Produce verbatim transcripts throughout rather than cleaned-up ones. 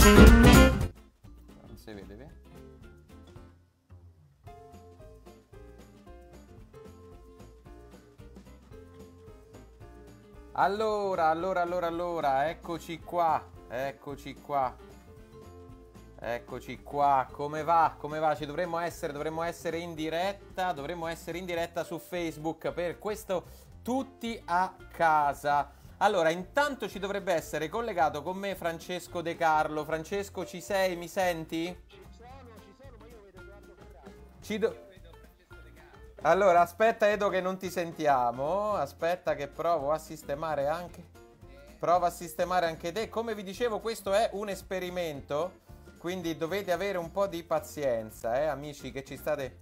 Non si vede, vedi? Allora, allora, allora, allora, eccoci qua, eccoci qua, eccoci qua, come va, come va? Ci dovremmo essere, dovremmo essere in diretta, dovremmo essere in diretta su Facebook per questo Tutti a Casa. Allora, intanto ci dovrebbe essere collegato con me Francesco De Carlo. Francesco, ci sei, mi senti? Ci sono, ci sono, ma io vedo Edoardo Ferrari. Ci do- Allora, aspetta Edo che non ti sentiamo, aspetta che provo a sistemare anche... Prova a sistemare anche te. Come vi dicevo, questo è un esperimento, quindi dovete avere un po' di pazienza, eh, amici che ci state...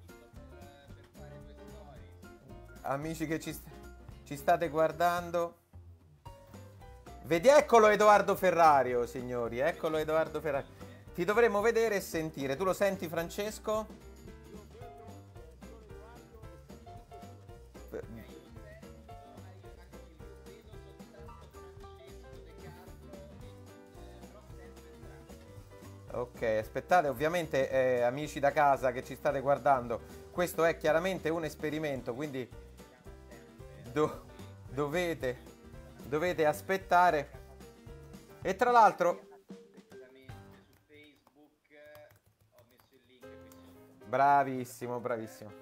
Amici che ci, st- ci state guardando. Vedi, eccolo Edoardo Ferrario, signori, eccolo Edoardo Ferrario. Ti dovremmo vedere e sentire. Tu lo senti, Francesco? Ok, aspettate, ovviamente eh, amici da casa che ci state guardando, questo è chiaramente un esperimento, quindi do- dovete, dovete aspettare. E tra l'altro, bravissimo, bravissimo.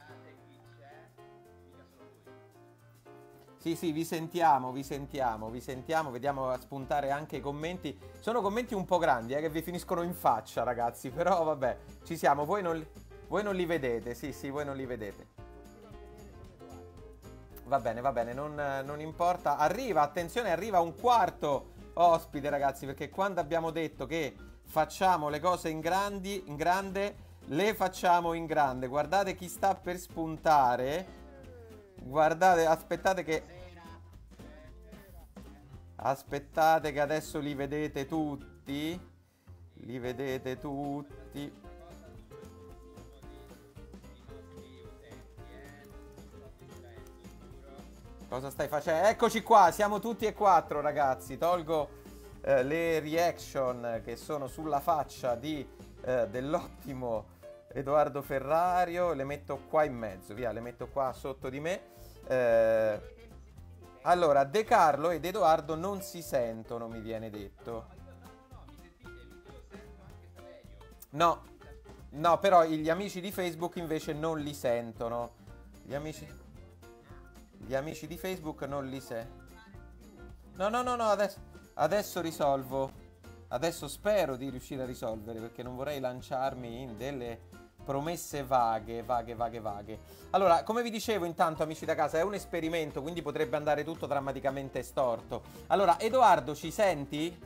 Sì, sì, vi sentiamo, vi sentiamo, vi sentiamo, vediamo a spuntare anche i commenti. Sono commenti un po' grandi, eh, che vi finiscono in faccia, ragazzi, però vabbè, ci siamo, voi non, li- voi non li vedete, sì, sì, voi non li vedete. Va bene, va bene, non, non importa. Arriva, attenzione, arriva un quarto ospite, ragazzi, perché quando abbiamo detto che facciamo le cose in grandi, in grande, le facciamo in grande. Guardate chi sta per spuntare. Guardate, aspettate che... Aspettate che adesso li vedete tutti. Li vedete tutti. Cosa stai facendo? Eccoci qua, siamo tutti e quattro, ragazzi. Tolgo eh, le reaction che sono sulla faccia di, eh, dell'ottimo Edoardo Ferrario. Le metto qua in mezzo, via, le metto qua sotto di me. Eh, allora, De Carlo ed Edoardo non si sentono, mi viene detto. No, no, però gli amici di Facebook invece non li sentono. Gli amici, gli amici di Facebook non li sentono. No, no, no, no, adesso, adesso risolvo. Adesso spero di riuscire a risolvere perché non vorrei lanciarmi in delle promesse vaghe, vaghe, vaghe, vaghe. Allora, come vi dicevo intanto, amici da casa, è un esperimento, quindi potrebbe andare tutto drammaticamente storto. Allora, Edoardo, ci senti?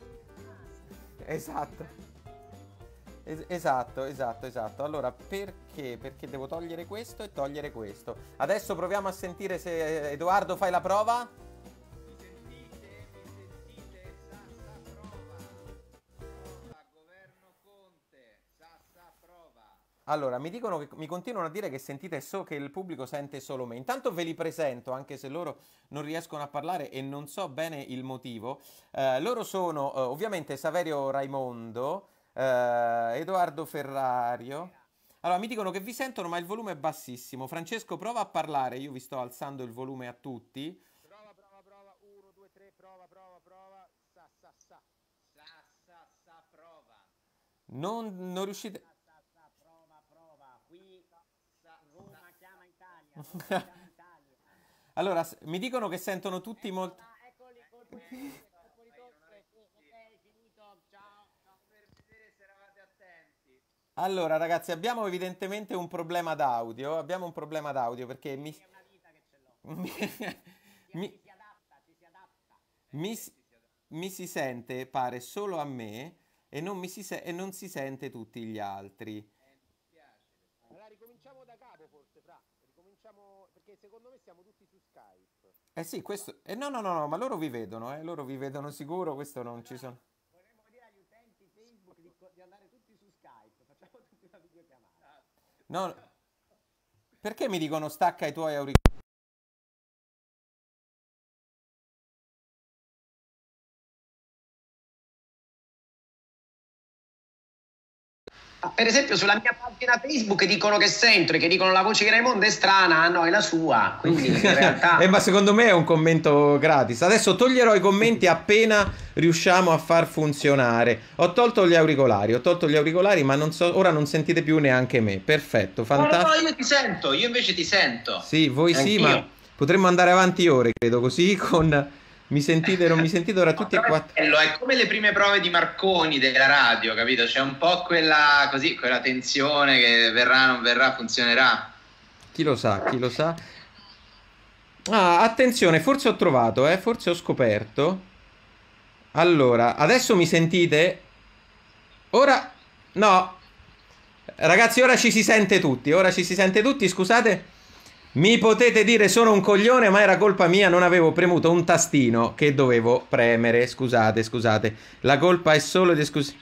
Esatto. Es- esatto, esatto, esatto. Allora, perché? Perché devo togliere questo e togliere questo. Adesso proviamo a sentire se Edoardo fai la prova. Allora, mi dicono che mi continuano a dire che sentite so che il pubblico sente solo me. Intanto ve li presento, anche se loro non riescono a parlare e non so bene il motivo. Eh, loro sono eh, ovviamente Saverio Raimondo, eh, Edoardo Ferrario. Allora, mi dicono che vi sentono, ma il volume è bassissimo. Francesco, prova a parlare, io vi sto alzando il volume a tutti. Prova, prova, prova. uno, due, tre, prova, prova, prova. Sa, sa, sa. Sa, sa, sa, prova. Non, non riuscite... Sa, sa, sa, prova, prova. Qui sa, Roma chiama Italia, Roma chiama Italia. Allora, s- mi dicono che sentono tutti Ecco, molto... ah, eccoli, colpo di tosse, colpo di tosse. Sì, ok, finito. Ciao, ciao. Per vedere se eravate attenti. Allora, ragazzi, abbiamo evidentemente un problema d'audio. Abbiamo un problema d'audio perché mi, Sì, è una vita che ce l'ho. mi, Ci, ci mi- si adatta, ci si adatta. mi si mi si sente, pare, solo a me e non, mi si se- e non si sente tutti gli altri. Allora ricominciamo da capo forse, Fra. Ricominciamo perché secondo me siamo tutti su Skype. Eh sì, questo... Eh no, no, no, no, ma loro vi vedono, eh, loro vi vedono sicuro, questo non ci Allora sono... vorremmo dire agli utenti Facebook di, co- di andare tutti su Skype. Facciamo tutti una videochiamata. No, perché mi dicono stacca i tuoi auricolari? Per esempio sulla mia pagina Facebook dicono che sento, che dicono la voce di Raimondo è strana, no, è la sua, quindi in realtà... eh, ma secondo me è un commento gratis. Adesso toglierò i commenti appena riusciamo a far funzionare. Ho tolto gli auricolari, ho tolto gli auricolari, ma non so, ora non sentite più neanche me. Perfetto, fantastico. No, no, io ti sento, io invece ti sento. Sì, voi sì, Anch'io. ma potremmo andare avanti ore, credo, così con... Mi sentite, non mi sentite ora tutti e No, quattro? è bello, è come le prime prove di Marconi della radio, capito? C'è un po' quella, così, quella tensione che verrà, non verrà, funzionerà. Chi lo sa, chi lo sa. Ah, attenzione, forse ho trovato, eh, forse ho scoperto. Allora, adesso mi sentite? Ora, no. Ragazzi, ora ci si sente tutti, ora ci si sente tutti, scusate. Mi potete dire sono un coglione, ma era colpa mia, non avevo premuto un tastino che dovevo premere. Scusate, scusate. La colpa è solo di scusi.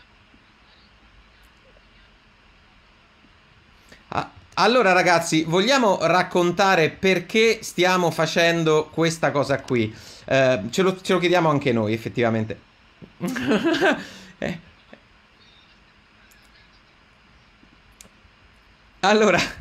Ah, allora ragazzi, vogliamo raccontare perché stiamo facendo questa cosa qui? Eh, ce lo, ce lo chiediamo anche noi, effettivamente. eh. Allora...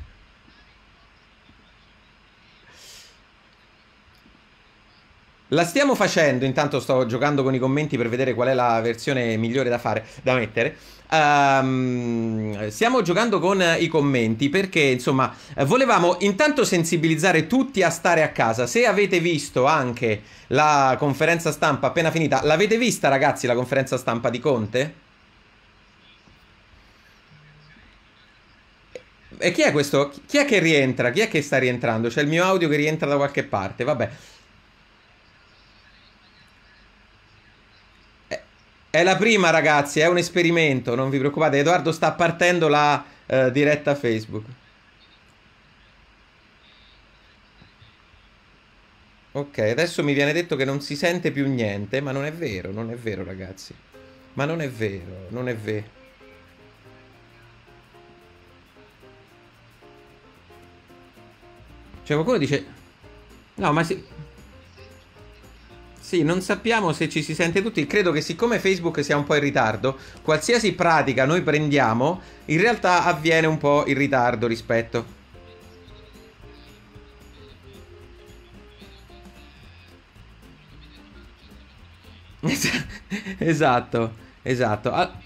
La stiamo facendo, intanto sto giocando con i commenti per vedere qual è la versione migliore da fare, da mettere. Um, stiamo giocando con i commenti perché, insomma, volevamo intanto sensibilizzare tutti a stare a casa. Se avete visto anche la conferenza stampa appena finita, l'avete vista ragazzi la conferenza stampa di Conte? E chi è questo? Chi è che rientra? Chi è che sta rientrando? C'è il mio audio che rientra da qualche parte, vabbè. È la prima ragazzi, è un esperimento, non vi preoccupate, Edoardo sta partendo la eh, diretta Facebook. Ok, adesso mi viene detto che non si sente più niente, ma non è vero, non è vero ragazzi. Ma non è vero, non è vero. Cioè qualcuno dice... No, ma si... Sì, non sappiamo se ci si sente tutti. Credo che siccome Facebook sia un po' in ritardo, qualsiasi pratica noi prendiamo, in realtà avviene un po' in ritardo rispetto. Esatto, esatto. Ah.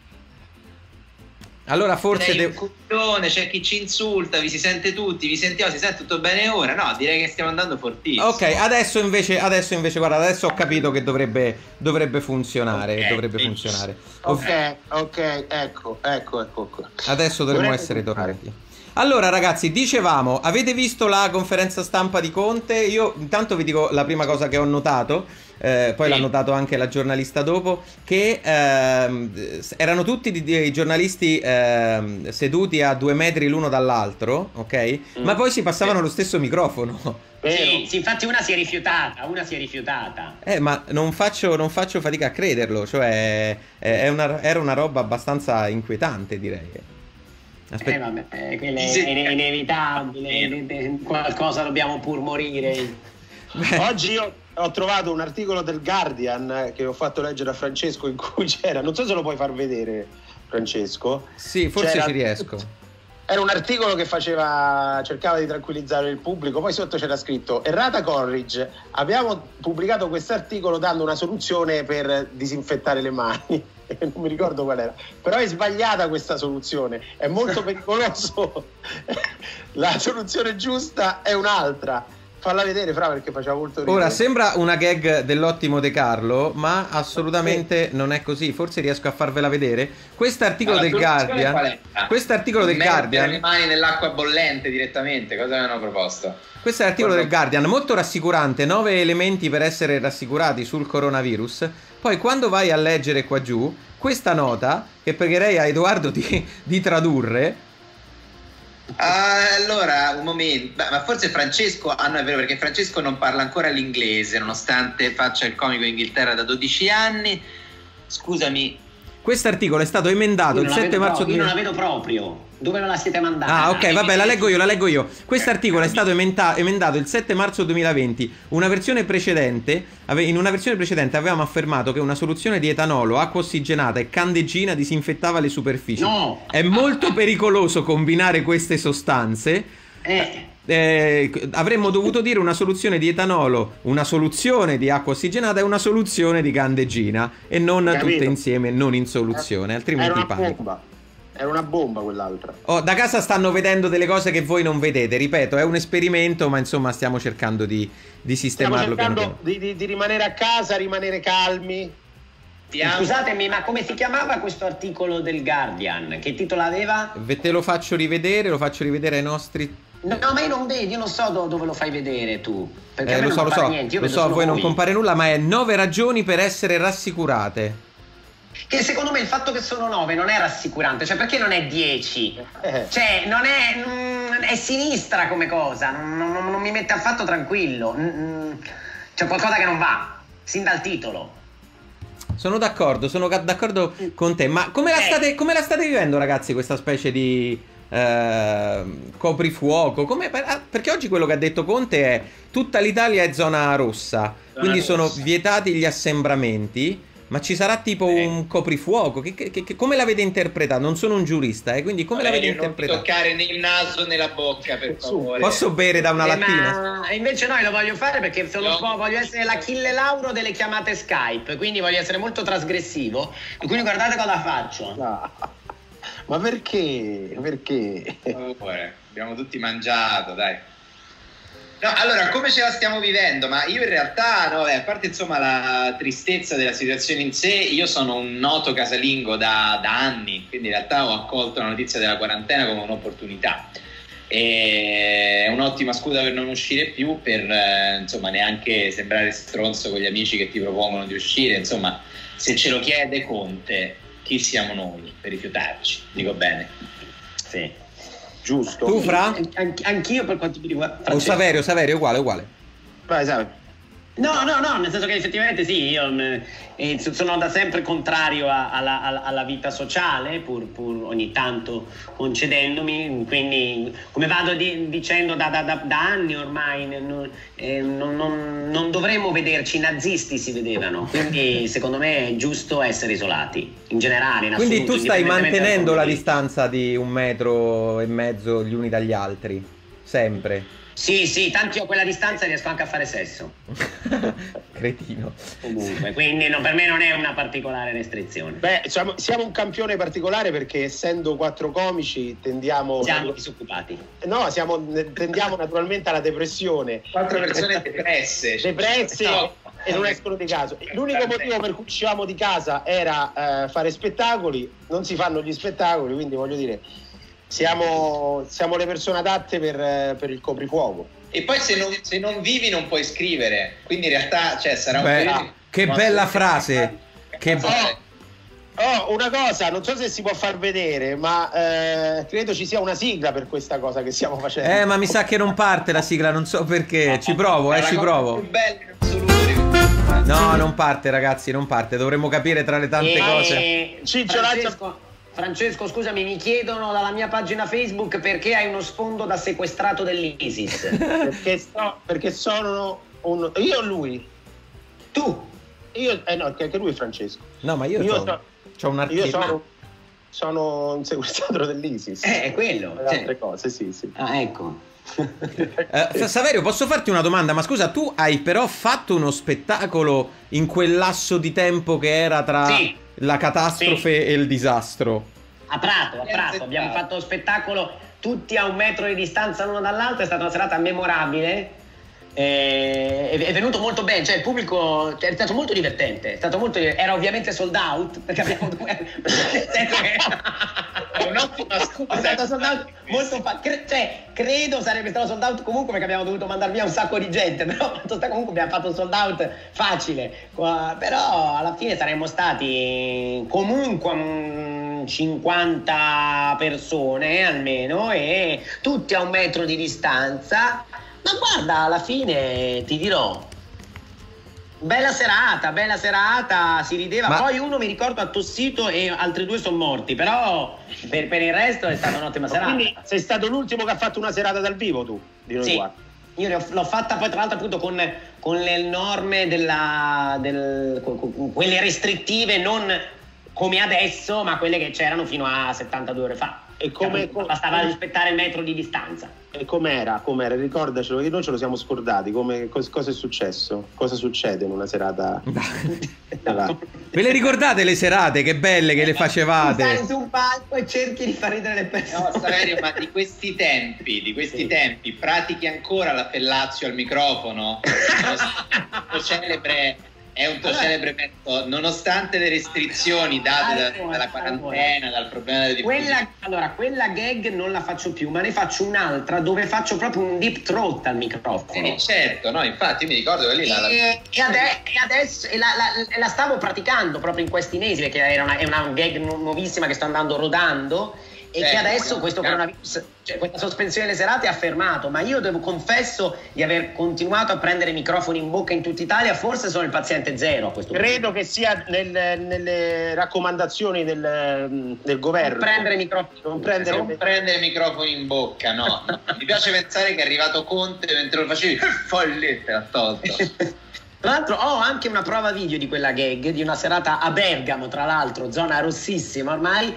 Allora forse Sei un coglione, c'è chi ci insulta, vi si sente tutti, vi sentiamo, si sente tutto bene ora? No, direi che stiamo andando fortissimo. Ok, adesso invece, adesso invece, guarda, adesso ho capito che dovrebbe, dovrebbe funzionare, okay, dovrebbe benissimo. funzionare. Ok, ok, ecco, ecco, ecco. Adesso dovremmo Dovremmo essere fare. tornati. Allora ragazzi, dicevamo, avete visto la conferenza stampa di Conte? Io intanto vi dico la prima cosa che ho notato, eh, poi Sì. l'ha notato anche la giornalista dopo, che ehm, erano tutti di- di- i giornalisti ehm, seduti a due metri l'uno dall'altro, ok? Mm. Ma poi si passavano lo stesso microfono. Sì, sì, infatti una si è rifiutata, una si è rifiutata. Eh, ma non faccio, non faccio fatica a crederlo, cioè è, è una, era una roba abbastanza inquietante, direi. Eh vabbè, eh, quella è, Sì. è inevitabile, de- de- qualcosa dobbiamo pur morire. Oggi io ho trovato un articolo del Guardian eh, che ho fatto leggere a Francesco in cui c'era, non so se lo puoi far vedere Francesco. Sì, forse C'era- ci riesco. Era un articolo che faceva, cercava di tranquillizzare il pubblico, poi sotto c'era scritto: errata Corridge, abbiamo pubblicato questo articolo dando una soluzione per disinfettare le mani. Non mi ricordo qual era, però è sbagliata questa soluzione, è molto pericoloso. La soluzione giusta è un'altra. Falla vedere, Fra, perché faceva molto ridere. Ora sembra una gag dell'ottimo De Carlo, ma assolutamente non è così. Forse riesco a farvela vedere. Quest'articolo Ma la del soluzione qual Guardian. è? Quest'articolo del Mettere Guardian. le mani nell'acqua bollente direttamente, cosa avevano proposto? Questo è l'articolo del Guardian, molto rassicurante, nove elementi per essere rassicurati sul coronavirus. Poi quando vai a leggere qua giù, questa nota, che pregherei a Edoardo di, di tradurre. Ah, allora, un momento. Beh, ma forse Francesco, ah no è vero, perché Francesco non parla ancora l'inglese, nonostante faccia il comico in Inghilterra da dodici anni. Scusami, questo articolo è stato emendato il sette marzo duemila... Io non la vedo proprio. Dove me la siete mandata? Ah, ok, vabbè, la leggo io, la leggo io. Questo articolo è stato emenda emendato il sette marzo duemilaventi. Una versione precedente, in una versione precedente avevamo affermato che una soluzione di etanolo, acqua ossigenata e candeggina disinfettava le superfici. No! È molto pericoloso combinare queste sostanze. Eh... Eh, avremmo dovuto dire una soluzione di etanolo, una soluzione di acqua ossigenata e una soluzione di candeggina, e non Capito. tutte insieme, non in soluzione, altrimenti Era una panico. bomba. Era una bomba quell'altra. Oh, da casa stanno vedendo delle cose che voi non vedete, ripeto, è un esperimento, ma insomma stiamo cercando di, di Stiamo sistemarlo piano cercando piano. di, di, di rimanere a casa, rimanere calmi. Scusatemi, ma come si chiamava questo articolo del Guardian? Che titolo aveva? Ve te lo faccio rivedere, lo faccio rivedere ai nostri... No, no, ma io non vedo, io non so do- dove lo fai vedere tu. Perché a Eh, me lo non so, lo compare so, niente, io lo vedo so, a solo voi non voi. compare nulla, ma è nove ragioni per essere rassicurate. Che secondo me il fatto che sono nove non è rassicurante, cioè perché non è dieci? Eh. Cioè, non è. Mm, è sinistra come cosa, non, non- non mi mette affatto tranquillo. Mm, mm, c'è qualcosa che non va, sin dal titolo. Sono d'accordo, sono ca- d'accordo con te, ma come la, Eh. state, come la state vivendo, ragazzi, questa specie di eh, coprifuoco? Come, per- ah, perché oggi quello che ha detto Conte è tutta l'Italia è zona rossa, quindi sono rossa. vietati gli assembramenti, ma ci sarà tipo Eh. un coprifuoco? Che, che- che- come l'avete interpretato? Non sono un giurista, eh, quindi come l'avete Valerio, non ti interpretato? toccare né il naso né la bocca, per favore. Posso bere da una Eh, lattina? ma invece no, io lo voglio fare perché sono un po', voglio essere l'Achille Lauro delle chiamate Skype, quindi voglio essere molto trasgressivo. E quindi guardate cosa faccio. No. Ma perché? Perché? Per favore, abbiamo tutti mangiato, dai. No, allora, come ce la stiamo vivendo? Ma io in realtà, no, beh, a parte insomma la tristezza della situazione in sé, io sono un noto casalingo da, da anni, quindi in realtà ho accolto la notizia della quarantena come un'opportunità. E è un'ottima scusa per non uscire più, per eh, insomma neanche sembrare stronzo con gli amici che ti propongono di uscire. Insomma, se ce lo chiede Conte, chi siamo noi per rifiutarci? Dico bene. Sì. Giusto. Tu, Fra? An- anch'io per quanto mi riguarda. O Francesco. Saverio, Saverio, uguale, uguale. Vai, sai. No, no, no, nel senso che effettivamente sì, io mh, eh, sono da sempre contrario a- alla, alla- alla vita sociale, pur, pur ogni tanto concedendomi, quindi come vado di- dicendo da, da- da- da anni ormai, non, eh, non- non- non dovremmo vederci, i nazisti si vedevano, quindi secondo me è giusto essere isolati, in generale, in Quindi assoluto, tu stai indipendentemente dal mantenendo punto la di vista. distanza di un metro e mezzo gli uni dagli altri, sempre. Sì, sì, tanto io a quella distanza riesco anche a fare sesso, Cretino. comunque, quindi no, per me non è una particolare restrizione. Beh, siamo, siamo un campione particolare perché essendo quattro comici tendiamo... Siamo disoccupati. No, siamo, tendiamo naturalmente alla depressione. Quattro persone depresse. Depresse No. e non escono di casa. L'unico motivo per cui uscivamo di casa era eh, fare spettacoli, non si fanno gli spettacoli, quindi voglio dire, siamo, siamo le persone adatte per, eh, per il coprifuoco. E poi se non, se non vivi non puoi scrivere, quindi in realtà cioè, sarà un Beh, periodo- che bella frase. Che Oh, Oh, una cosa, non so se si può far vedere, ma eh, credo ci sia una sigla per questa cosa che stiamo facendo. Eh, ma mi sa che non parte la sigla, non so perché. Ci provo, è eh, la ci cosa provo. più bella in assoluto di questa- No, non parte, ragazzi, non parte. Dovremmo capire tra le tante E- cose. Ciccio, Francesco, Francesco, scusami, mi chiedono dalla mia pagina Facebook perché hai uno sfondo da sequestrato dell'ISIS. Perché, so- perché sono un... Io o lui? Tu? Io, eh no, che anche lui è Francesco. No, ma io, Io c'ho, so- c'ho un Io archivio. sono, sono un sequestratore dell'ISIS. Eh, è quello. E cioè- altre cose, sì, sì. Ah, ecco. Eh, Saverio, posso farti una domanda? Ma scusa, tu hai però fatto uno spettacolo in quel lasso di tempo che era tra Sì. la catastrofe Sì. e il disastro? A Prato, a Prato, abbiamo fatto spettacolo tutti a un metro di distanza l'uno dall'altro, è stata una serata memorabile. eh, È è venuto molto bene, cioè il pubblico è stato molto divertente, è stato molto era ovviamente sold out perché abbiamo due nel senso che È un'ottima scusa. è stato sold out molto fa- cre- cioè credo sarebbe stato sold out comunque perché abbiamo dovuto mandare via un sacco di gente, però fatto sta comunque abbiamo fatto un sold out facile. Qua- però alla fine saremmo stati comunque mm, cinquanta persone almeno e tutti a un metro di distanza. Ma guarda, alla fine ti dirò, Bella serata, bella serata, si rideva. Ma... Poi uno mi ricordo ha tossito e altri due sono morti, però per, per il resto è stata un'ottima serata. Quindi sei stato l'ultimo che ha fatto una serata dal vivo tu, di noi sì. qua. Io l'ho fatta poi tra l'altro appunto con, con le norme della, del, con quelle restrittive, non come adesso, ma quelle che c'erano fino a settantadue ore fa. E come, cioè, bastava come, rispettare il metro di distanza. E com'era? Com'era? Ricordacelo, che noi ce lo siamo scordati. Come, cos, cosa è successo? Cosa succede in una serata? Ve le ricordate le serate? Che belle che le facevate? Stai su un palco e cerchi di far ridere le persone. No, Saverio, ma di questi tempi, di questi sì. tempi, pratichi ancora l'appellazio al microfono? Lo celebre... È un tuo allora, celebre metodo, nonostante le restrizioni date allora, da, dalla quarantena, allora, dal problema della quella, allora, quella gag non la faccio più, ma ne faccio un'altra dove faccio proprio un deep throat al microfono. Eh, certo, no, infatti mi ricordo che lì la, la... E, e, ade- e adesso e la, la, la stavo praticando proprio in questi mesi, perché era una, è una gag nu- nuovissima che sto andando rodando. E eh, che adesso questo coronavirus, cioè questa sospensione delle serate ha fermato, ma io devo confesso di aver continuato a prendere microfoni in bocca in tutta Italia, forse sono il paziente zero a questo punto. Credo che sia nel, nelle raccomandazioni del, del governo. Non prendere microfoni, non prendere, non prendere microfoni in bocca, no. no. Mi piace pensare che è arrivato Conte mentre lo facevi, follette, l'ha tolto. Tra l'altro ho anche una prova video di quella gag, di una serata a Bergamo, tra l'altro, zona rossissima ormai.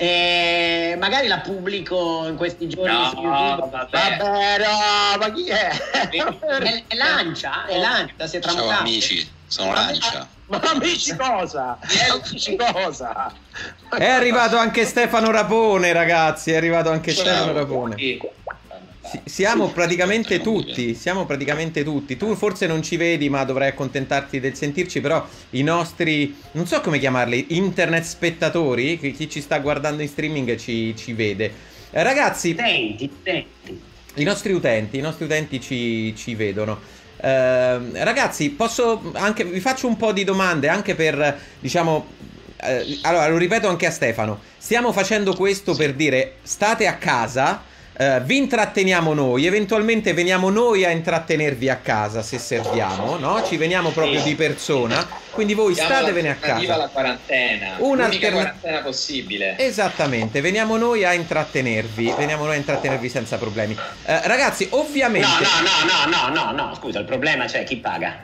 E magari la pubblico in questi giorni no, su YouTube. Vabbè, vabbè no, ma chi è? È, è Lancia, è Lancia, si è tramutato. Ciao amici, sono Lancia. Ma amici cosa? Amici cosa? È arrivato anche Stefano Rapone, ragazzi, è arrivato anche Ciao. Stefano Rapone. Si, siamo praticamente tutti, siamo praticamente tutti. Tu forse non ci vedi, ma dovrai accontentarti del sentirci, però i nostri, non so come chiamarli, internet spettatori, chi ci sta guardando in streaming ci, ci vede. Eh, ragazzi, utenti, utenti. I nostri utenti, i nostri utenti ci, ci vedono. Eh, ragazzi, posso anche, vi faccio un po' di domande anche per, diciamo, eh, allora lo ripeto anche a Stefano, stiamo facendo questo per dire state a casa. Uh, vi intratteniamo noi, eventualmente veniamo noi a intrattenervi a casa se serviamo, no? Ci veniamo proprio di persona, quindi voi statevene a casa. Alla quarantena, una l'unica quarantena possibile. Esattamente, veniamo noi a intrattenervi, veniamo noi a intrattenervi senza problemi. Uh, ragazzi, ovviamente... No, no, no, no, no, no, scusa, il problema c'è chi paga.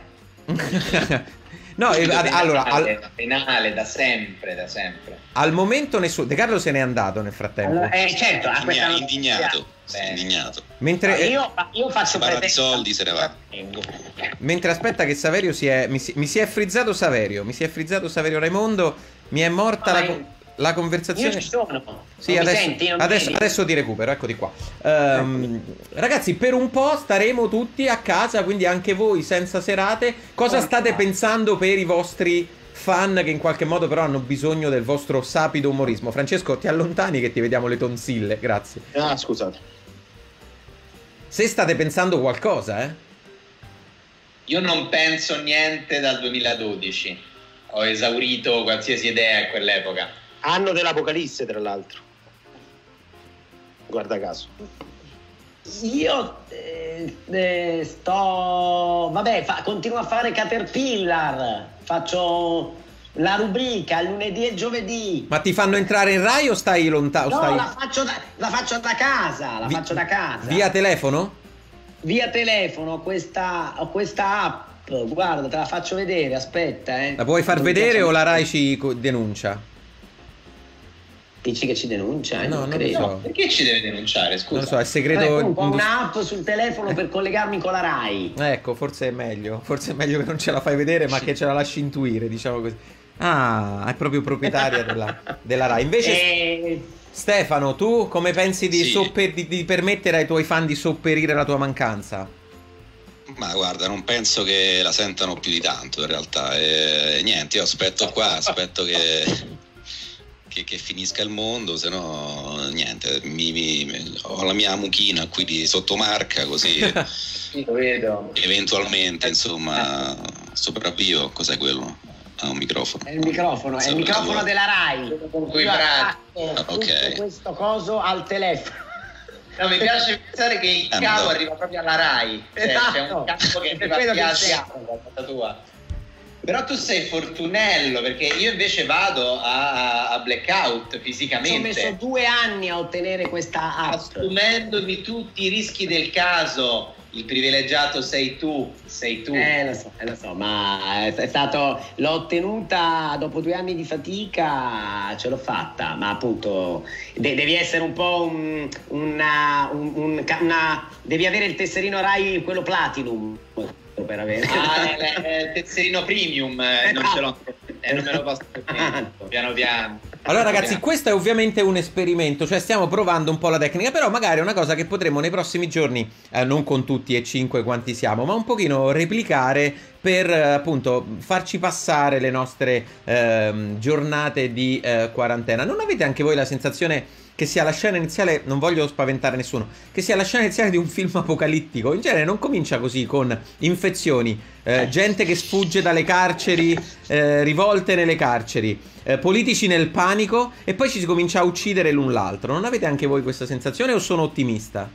No, eh, ad, allora al... penale da sempre, da sempre. Al momento nessuno. De Carlo se n'è andato nel frattempo. Allora, eh, certo, a questa è indignato, è indignato. Mentre no, io, io faccio i soldi se ne va. Mentre aspetta che Saverio si è mi si, mi si è frizzato Saverio, mi si è frizzato Saverio Raimondo, mi è morta no, la La conversazione. Io ci sono. Sì, adesso, senti, adesso, adesso ti recupero, eccoti qua. Um, ragazzi, per un po' staremo tutti a casa, quindi anche voi senza serate. Cosa state pensando per i vostri fan che in qualche modo però hanno bisogno del vostro sapido umorismo? Francesco, ti allontani che ti vediamo le tonsille, grazie. Ah, scusate. Se state pensando qualcosa, eh? Io non penso niente dal duemiladodici. Ho esaurito qualsiasi idea a quell'epoca. Anno dell'Apocalisse, tra l'altro. Guarda caso. Io eh, eh, sto... Vabbè, fa, continuo a fare Caterpillar. Faccio la rubrica lunedì e giovedì. Ma ti fanno entrare in Rai o stai lontano? No, stai... la, faccio da, la faccio da casa. La Vi, faccio da casa. Via telefono? Via telefono, questa, ho questa app. Guarda, te la faccio vedere, aspetta. Eh. La puoi far non vedere o la Rai ci denuncia? Dici che ci denuncia? Eh? No, non, non credo. lo so. No, perché ci deve denunciare? Scusa. Non lo so, è segreto. Vabbè, comunque, ho un'app sul telefono per collegarmi con la Rai. Ecco, forse è meglio. Forse è meglio che non ce la fai vedere, ma che ce la lasci intuire, diciamo così. Ah, è proprio proprietaria della, della Rai. Invece, e... Stefano, tu come pensi di, sì. sopper, di, di permettere ai tuoi fan di sopperire la tua mancanza? Ma guarda, non penso che la sentano più di tanto in realtà. E, niente, io aspetto qua, aspetto che... Che, che finisca il mondo, se no niente, mi, mi, ho la mia mucchina qui di sottomarca, così lo vedo. Eventualmente insomma sopravvivo. Cos'è quello? Ah, un microfono. È il microfono, è il microfono della Rai. Con cui ah, ok. Questo coso al telefono. No, mi piace pensare che il ah, cavo no. arriva proprio alla Rai. Cioè, Esatto. c'è un cavo che arriva a tua. Però tu sei fortunello, perché io invece vado a, a blackout fisicamente. Ci ho messo due anni a ottenere questa app. Assumendomi tutti i rischi del caso. Il privilegiato sei tu, sei tu. Eh, lo so, eh, lo so, ma è, è stato, l'ho ottenuta dopo due anni di fatica, ce l'ho fatta, ma appunto de- devi essere un po' un, una, un, un, una, devi avere il tesserino Rai, quello Platinum, per avere. Ah, è il tesserino premium, eh, non ce l'ho, eh, non me lo posso permettere, piano piano. Allora ragazzi, questo è ovviamente un esperimento, cioè stiamo provando un po' la tecnica, però magari è una cosa che potremo nei prossimi giorni, eh, non con tutti e cinque quanti siamo, ma un pochino replicare per eh, appunto farci passare le nostre eh, giornate di eh, quarantena. Non avete anche voi la sensazione che sia la scena iniziale, non voglio spaventare nessuno, che sia la scena iniziale di un film apocalittico? In genere non comincia così, con infezioni, eh, gente che sfugge dalle carceri, eh, rivolte nelle carceri, eh, politici nel panico, e poi ci si comincia a uccidere l'un l'altro. Non avete anche voi questa sensazione o sono ottimista?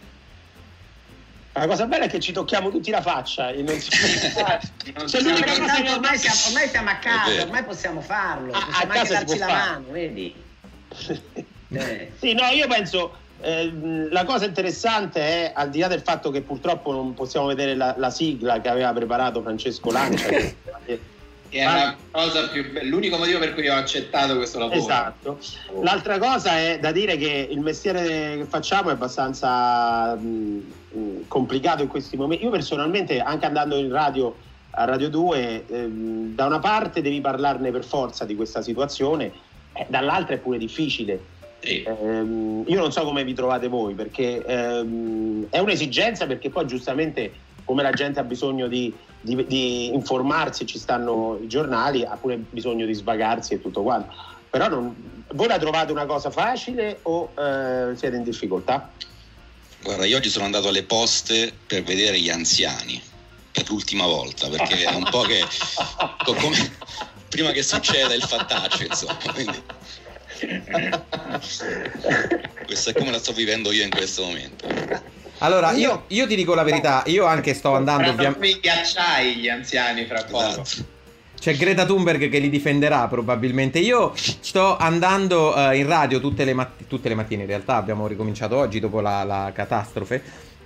La cosa bella è che ci tocchiamo tutti la faccia e non si non cioè, l'unica cosa che ormai siamo, ormai siamo a casa, ormai possiamo farlo, a, possiamo a anche casa darci la fare. mano, vedi? Eh. Sì, no, io penso eh, la cosa interessante è, al di là del fatto che purtroppo non possiamo vedere la, la sigla che aveva preparato Francesco Lancia, che, che è la cosa più be- l'unico motivo per cui ho accettato questo lavoro. Esatto. L'altra cosa è da dire che il mestiere che facciamo è abbastanza mh, complicato in questi momenti. Io personalmente, anche andando in radio a Radio due, ehm, da una parte devi parlarne per forza di questa situazione, eh, dall'altra è pure difficile. Sì. Ehm, io non so come vi trovate voi, perché ehm, è un'esigenza, perché poi giustamente come la gente ha bisogno di, di, di informarsi, ci stanno i giornali, ha pure bisogno di svagarsi e tutto quanto. Però non, voi la trovate una cosa facile o eh, siete in difficoltà? Guarda, io oggi sono andato alle poste per vedere gli anziani per l'ultima volta, perché è un po' che come, prima che succeda il fattaccio, insomma, quindi questa è come la sto vivendo io in questo momento. Allora, io, io ti dico la verità, io anche sto andando ovviamente i ghiacciai gli anziani fra poco. Esatto. C'è Greta Thunberg che li difenderà probabilmente. Io sto andando uh, in radio tutte le, mat- tutte le mattine, in realtà abbiamo ricominciato oggi dopo la, la catastrofe,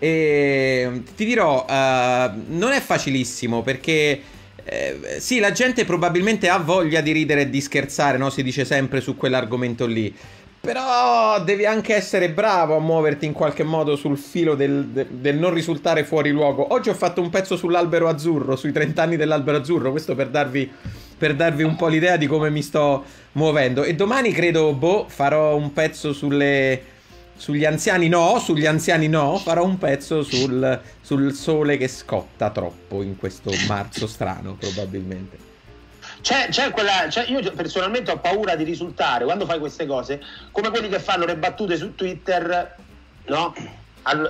e ti dirò, uh, non è facilissimo, perché Eh, sì, la gente probabilmente ha voglia di ridere e di scherzare, no? Si dice sempre su quell'argomento lì. Però devi anche essere bravo a muoverti in qualche modo sul filo del, del, del non risultare fuori luogo. Oggi ho fatto un pezzo sull'albero azzurro, sui trenta anni dell'albero azzurro, questo per darvi, per darvi un po' l'idea di come mi sto muovendo. E domani credo, boh, farò un pezzo sulle... Sugli anziani no, sugli anziani no, farò un pezzo sul, sul sole che scotta troppo in questo marzo strano, probabilmente. C'è, c'è quella, c'è, io personalmente ho paura di risultare, quando fai queste cose, come quelli che fanno le battute su Twitter, no? Al,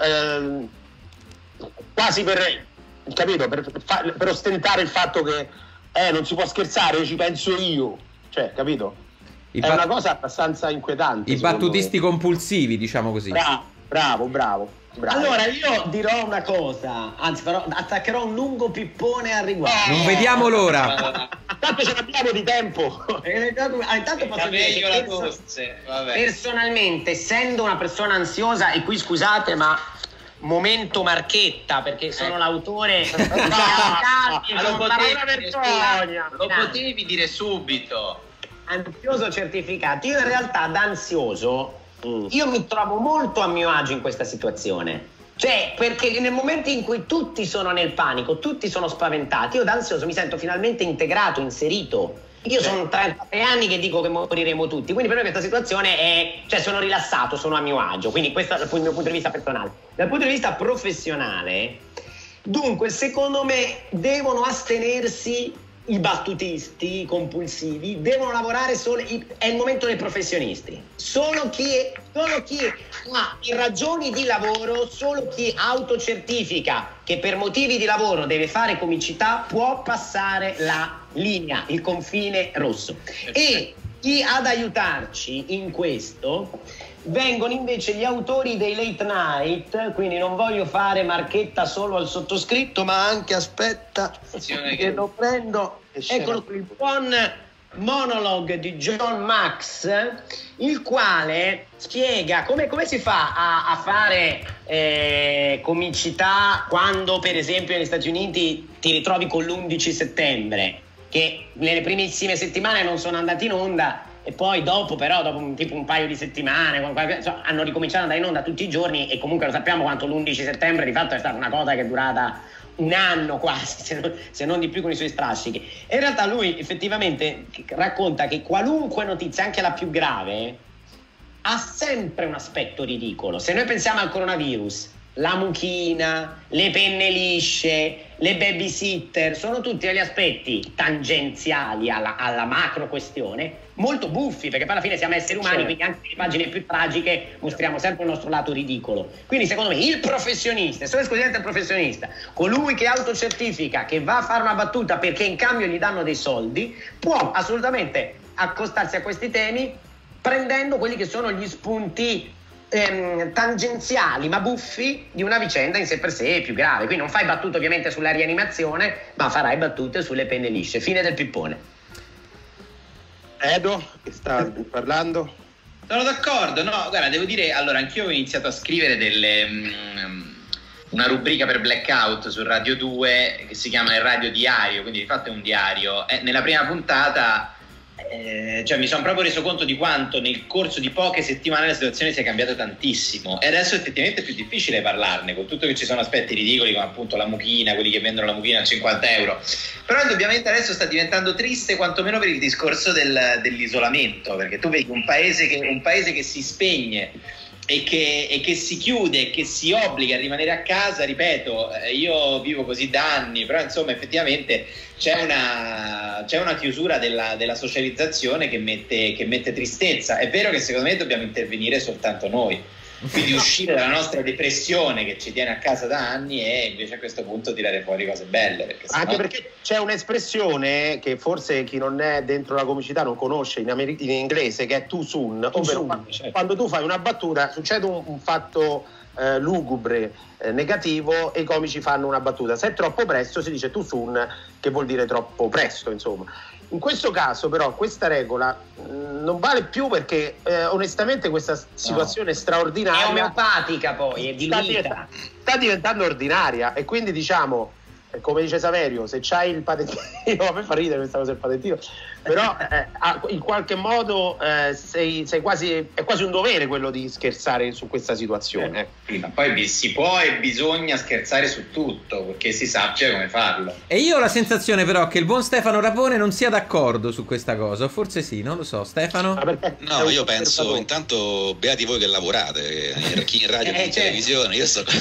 eh, quasi per, capito, per, per, per ostentare il fatto che eh, non si può scherzare, io ci penso io, cioè, capito? I è ba- una cosa abbastanza inquietante. I battutisti me. compulsivi, diciamo così. Bravo, bravo, bravo, bravo. Allora io dirò una cosa, anzi farò, attaccherò un lungo pippone al riguardo. Non vediamo l'ora. Tanto ce l'abbiamo di tempo. Ah, intanto posso dire che la perso- tosse. Vabbè. personalmente, essendo una persona ansiosa, e qui scusate ma momento marchetta, perché sono l'autore di Calcati, Ma lo con potevi parola dire vergogna. subito, lo potevi dire subito. Ansioso certificato. Io in realtà da ansioso mm. io mi trovo molto a mio agio in questa situazione, cioè perché nel momento in cui tutti sono nel panico, tutti sono spaventati, io da ansioso mi sento finalmente integrato, inserito. Io sono trentasei anni che dico che moriremo tutti, quindi per me questa situazione è, cioè sono rilassato, sono a mio agio, quindi questo è il mio punto di vista personale. Dal punto di vista professionale, dunque secondo me devono astenersi i battutisti compulsivi, devono lavorare solo, è il momento dei professionisti, solo chi, solo chi ha in ragioni di lavoro, solo chi autocertifica che per motivi di lavoro deve fare comicità può passare la linea, il confine rosso. E chi ad aiutarci in questo vengono invece gli autori dei late night, quindi non voglio fare marchetta solo al sottoscritto, ma anche, aspetta, Attenzione che lo prendo, Eccolo qui, il buon monologue di John Max, il quale spiega come, come si fa a, a fare eh, comicità quando per esempio negli Stati Uniti ti ritrovi con l'undici settembre, che nelle primissime settimane non sono andati in onda e poi dopo però, dopo un, tipo un paio di settimane insomma, hanno ricominciato ad andare in onda tutti i giorni, e comunque lo sappiamo quanto l'undici settembre di fatto è stata una cosa che è durata un anno quasi, se non, se non di più, con i suoi strascichi. E in realtà lui effettivamente racconta che qualunque notizia, anche la più grave, ha sempre un aspetto ridicolo. Se noi pensiamo al coronavirus, la mucchina, le penne lisce, le babysitter, sono tutti degli aspetti tangenziali alla, alla macro questione, molto buffi, perché poi alla fine siamo esseri umani, quindi anche nelle pagine più tragiche mostriamo sempre il nostro lato ridicolo. Quindi secondo me il professionista, solo esclusivamente il professionista, colui che autocertifica, che va a fare una battuta perché in cambio gli danno dei soldi, può assolutamente accostarsi a questi temi prendendo quelli che sono gli spunti Ehm, tangenziali ma buffi di una vicenda in sé per sé più grave. Quindi non fai battute ovviamente sulla rianimazione, ma farai battute sulle penne lisce. Fine del pippone. Edo, che sta parlando? Sono d'accordo, no, guarda, devo dire, allora, anch'io ho iniziato a scrivere delle, um, una rubrica per Blackout su Radio due che si chiama il Radio Diario, quindi di fatto è un diario. E nella prima puntata Eh, cioè mi sono proprio reso conto di quanto nel corso di poche settimane la situazione sia cambiata tantissimo, e adesso effettivamente è più difficile parlarne, con tutto che ci sono aspetti ridicoli come appunto la mucchina, quelli che vendono la mucchina a cinquanta euro, però indubbiamente adesso sta diventando triste, quantomeno per il discorso del, dell'isolamento, perché tu vedi un paese che, un paese che si spegne e che, e che si chiude, che si obbliga a rimanere a casa. Ripeto, io vivo così da anni, però insomma effettivamente c'è una, c'è una chiusura della, della socializzazione che mette, che mette tristezza. È vero che secondo me dobbiamo intervenire soltanto noi, quindi uscire dalla nostra depressione che ci tiene a casa da anni e invece a questo punto tirare fuori cose belle, perché sennò... Anche perché c'è un'espressione che forse chi non è dentro la comicità non conosce in, amer- in inglese, che è too soon, Too ovvero soon, quando, certo. quando tu fai una battuta succede un, un fatto eh, lugubre, eh, negativo, e i comici fanno una battuta. Se è troppo presto si dice too soon, che vuol dire troppo presto, insomma. In questo caso però questa regola mh, non vale più, perché eh, onestamente questa situazione No. straordinaria È omeopatica, poi è sta, diluita. diventa- sta diventando ordinaria, e quindi diciamo, eh, come dice Saverio, se c'hai il patentino, a me fa ridere questa cosa del patentino, però eh, a- in qualche modo eh, sei, sei quasi, è quasi un dovere quello di scherzare su questa situazione. Sì, ma poi bi- si può e bisogna scherzare su tutto, perché si sappia come farlo. E io ho la sensazione però che il buon Stefano Rapone non sia d'accordo su questa cosa, o forse sì, non lo so. Stefano? Ma perché è No, un io penso, conservatore. intanto, beati voi che lavorate, in- chi in radio, chi Eh, in certo. televisione, io sto...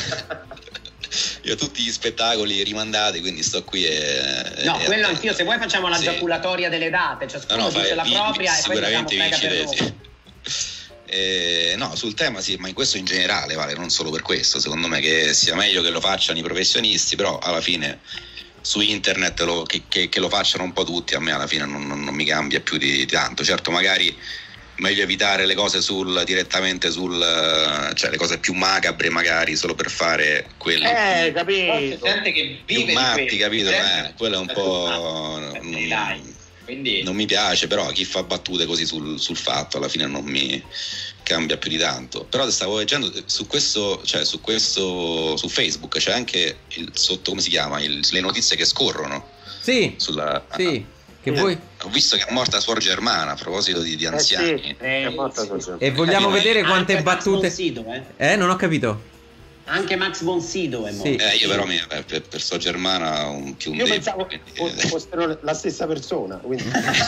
Io ho tutti gli spettacoli rimandati, quindi sto qui e... No, e quello attendo. anch'io. Se vuoi facciamo la Sì. giaculatoria delle date, No, ciascuno no, dice fai- la vi- propria vi- e poi diciamo sicuramente prega per vincite, noi. sì. Eh, no, sul tema sì, ma in questo in generale vale, non solo per questo. Secondo me che sia meglio che lo facciano i professionisti, però alla fine su internet lo- che, che- che lo facciano un po' tutti, a me alla fine non, non- non mi cambia più di, di tanto. Certo, magari meglio evitare le cose sul direttamente sul eh, cioè le cose più macabre, magari solo per fare quelle Eh, più, Poi c'è capito. gente che più vive di matti, questo, capito? gente- Eh, quello è un po' non, Dai, quindi non mi piace, però chi fa battute così sul, sul fatto alla fine non mi cambia più di tanto. Però stavo leggendo su questo, cioè su questo, su Facebook c'è anche il sotto, come si chiama, il- le notizie che scorrono Sì, sulla... sì. Che Eh. vuoi? Ho visto che è morta Suor Germana a proposito di, di Eh anziani. sì, Eh, è morta sì. così. E vogliamo Capito? vedere quante Anche Max battute... Bonsido, eh. Eh, non ho capito. Anche Max Bonsido è morto. Sì. Eh, io però mi, per, per, per Suor Germana un più un Io debole, pensavo quindi, fo- eh. fossero la stessa persona, quindi...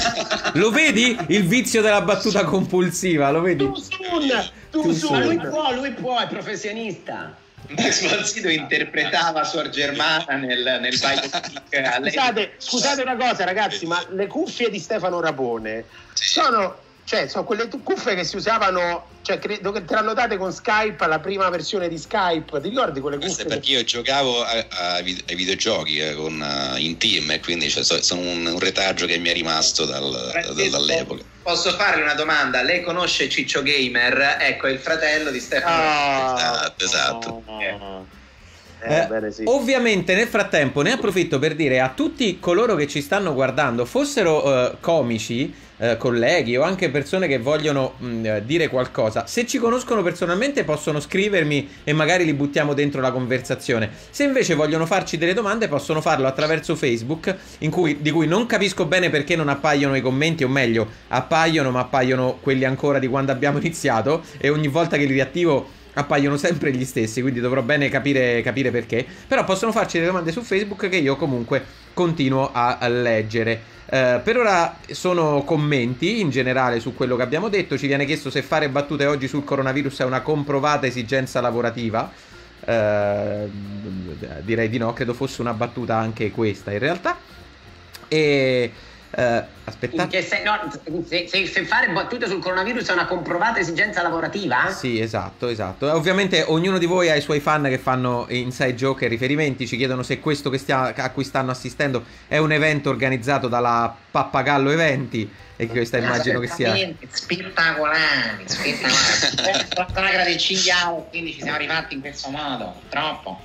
Lo vedi? Il vizio della battuta compulsiva, lo vedi? Too soon, too Too Ma lui soon. può, lui può, è professionista. Max Bonsido interpretava Suor Germana nel, nel biopic a lei. Scusate, scusate una cosa, ragazzi, ma le cuffie di Stefano Rapone sono, cioè, sono quelle tu- cuffie che si usavano, cioè credo che te l'hanno date con Skype, alla prima versione di Skype. Ti ricordi quelle Questo cuffie? è perché io giocavo a- a vi- ai videogiochi eh, con, eh, in team, e quindi cioè, so- sono un, un retaggio che mi è rimasto dal- dal- dall'epoca. Posso farle una domanda? Lei conosce Ciccio Gamer? Ecco, è il fratello di Stefano. Ah, Esatto, esatto. ah. Eh, bene, sì. Ovviamente nel frattempo ne approfitto per dire a tutti coloro che ci stanno guardando, fossero uh, comici, uh, colleghi o anche persone che vogliono mh, dire qualcosa, se ci conoscono personalmente possono scrivermi e magari li buttiamo dentro la conversazione. Se invece vogliono farci delle domande possono farlo attraverso Facebook, in cui, di cui non capisco bene perché non appaiono i commenti, o meglio appaiono ma appaiono quelli ancora di quando abbiamo iniziato, e ogni volta che li riattivo appaiono sempre gli stessi, quindi dovrò bene capire, capire perché. Però possono farci delle domande su Facebook che io comunque continuo a, a leggere. Uh, per ora sono commenti in generale su quello che abbiamo detto. Ci viene chiesto se fare battute oggi sul coronavirus è una comprovata esigenza lavorativa. Uh, direi di no, credo fosse una battuta anche questa in realtà. E... Uh, aspettate. Se, no, se, se, se fare battute sul coronavirus è una comprovata esigenza lavorativa? Sì, esatto, esatto. Ovviamente ognuno di voi ha i suoi fan che fanno inside joke e riferimenti. Ci chiedono se questo che stia, a cui stanno assistendo è un evento organizzato dalla Pappagallo Eventi. E che questa immagino che sia spettacolare, spettacolare. La sagra del cinghiale, quindi ci siamo arrivati in questo modo, troppo.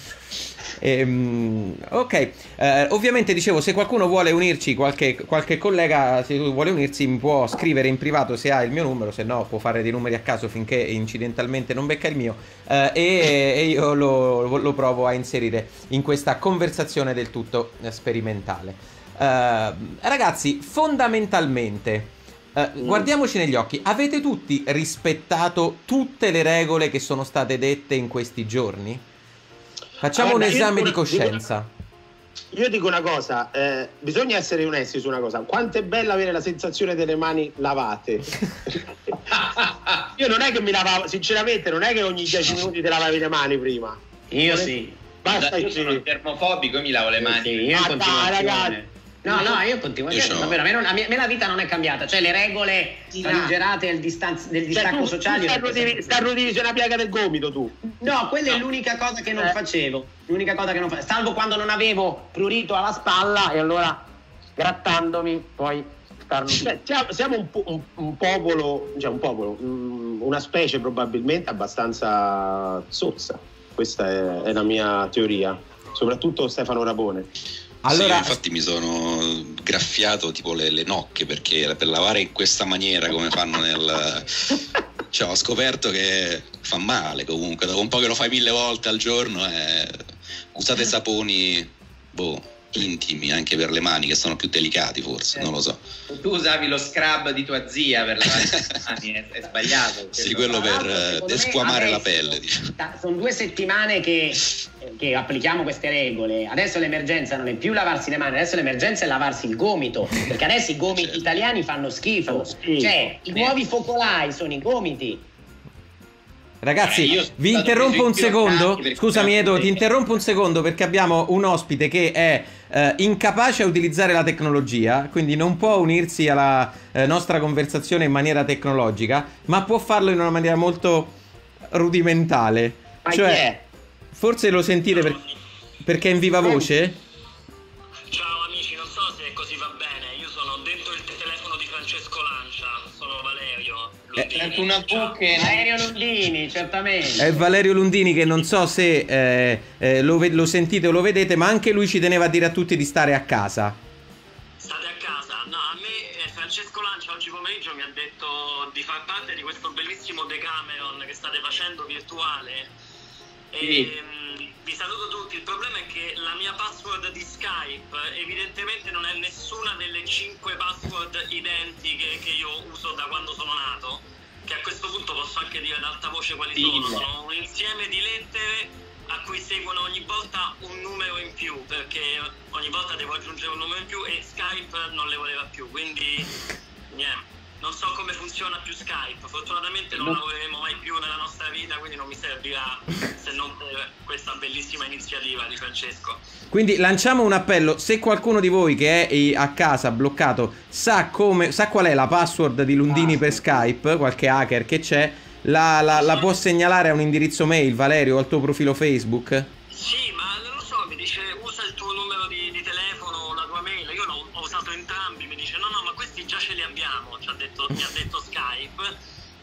Ehm, ok, eh, ovviamente dicevo, se qualcuno vuole unirci, qualche, qualche collega se vuole unirsi mi può scrivere in privato se ha il mio numero, se no può fare dei numeri a caso finché incidentalmente non becca il mio, eh, e, e io lo, lo provo a inserire in questa conversazione del tutto sperimentale. Eh, ragazzi, fondamentalmente eh, guardiamoci negli occhi, avete tutti rispettato tutte le regole che sono state dette in questi giorni? Facciamo Allora, un esame io, di coscienza. Io dico una cosa, eh, bisogna essere onesti su una cosa. Quanto è bello avere la sensazione delle mani lavate. Io non è che mi lavavo, sinceramente, non è che ogni dieci minuti ti lavavi le mani prima. Io sì. Basta, io che sono termofobico, mi lavo le mani. Sì, io Ah, continuo. dai, ragazzi. No, no, io continuo. Io Io davvero, a me, non- a me- a me la vita non è cambiata. Cioè, le regole famigerate del, distanz- del Cioè, distacco tu, sociale. tu stai starnutivi una piaga del gomito, tu. No, quella è l'unica cosa che non Eh. facevo. L'unica cosa che non facevo. Salvo quando non avevo prurito alla spalla e allora grattandomi poi starnutivo. Cioè, siamo, siamo un, po- un, un popolo, cioè un popolo, mm, una specie probabilmente abbastanza sozza. Questa è, è la mia teoria. Soprattutto Stefano Rapone. Allora, sì, infatti mi sono graffiato tipo le, le nocche, perché per lavare in questa maniera come fanno nel... Cioè, ho scoperto che fa male comunque, dopo un po' che lo fai mille volte al giorno, eh... usate saponi, boh, intimi anche per le mani, che sono più delicati forse, non lo so. Tu usavi lo scrub di tua zia per lavare le mani, è, è sbagliato. Sì, quello per, Secondo per me squamare la adesso, pelle, diciamo. da- sono due settimane che, che applichiamo queste regole. Adesso l'emergenza non è più lavarsi le mani, adesso l'emergenza è lavarsi il gomito, perché adesso i gomiti Certo. italiani fanno schifo. Fanno schifo. Cioè, i nuovi focolai sono i gomiti. ragazzi, Eh, io sono vi stato interrompo preso un in giro secondo. tanti perché Scusami mi hanno Edo, ti detto- interrompo un secondo perché abbiamo un ospite che è eh, incapace a utilizzare la tecnologia, quindi non può unirsi alla eh, nostra conversazione in maniera tecnologica, ma può farlo in una maniera molto rudimentale. Ma Cioè, chi è? forse lo sentite per- perché è in viva voce? Ciao amici, non so se così va bene, io sono dentro il telefono di Francesco Lancia, sono Valerio Lundini. Sento una buche. Valerio Lundini, certamente. È Valerio Lundini, che non so se eh, eh, lo, ve- lo sentite o lo vedete, ma anche lui ci teneva a dire a tutti di stare a casa. State a casa? No, a me eh, Francesco Lancia oggi pomeriggio mi ha detto di far parte di questo bellissimo Decameron che state facendo virtuale. E, Sì. mm, vi saluto tutti. Il problema è che la mia password di Skype evidentemente non è nessuna delle cinque password identiche che io uso da quando sono nato, che a questo punto posso anche dire ad alta voce quali Sì. sono. Sono un insieme di lettere a cui seguono ogni volta un numero in più, perché ogni volta devo aggiungere un numero in più e Skype non le voleva più, quindi niente. Non so come funziona più Skype, fortunatamente non lo avremo mai più nella nostra vita, quindi non mi servirà se non per questa bellissima iniziativa di Francesco. Quindi lanciamo un appello: se qualcuno di voi che è eh, a casa bloccato sa come, sa qual è la password di Lundini per Skype, qualche hacker che c'è, la, la, la può segnalare a un indirizzo mail, Valerio, o al tuo profilo Facebook? Sì, ma non lo so, mi dice usa il tuo numero di, di telefono, la tua mail, io l'ho ho usato entrambi, mi dice no no ma questi già ce li abbiamo, ci ha detto, mi ha detto Skype,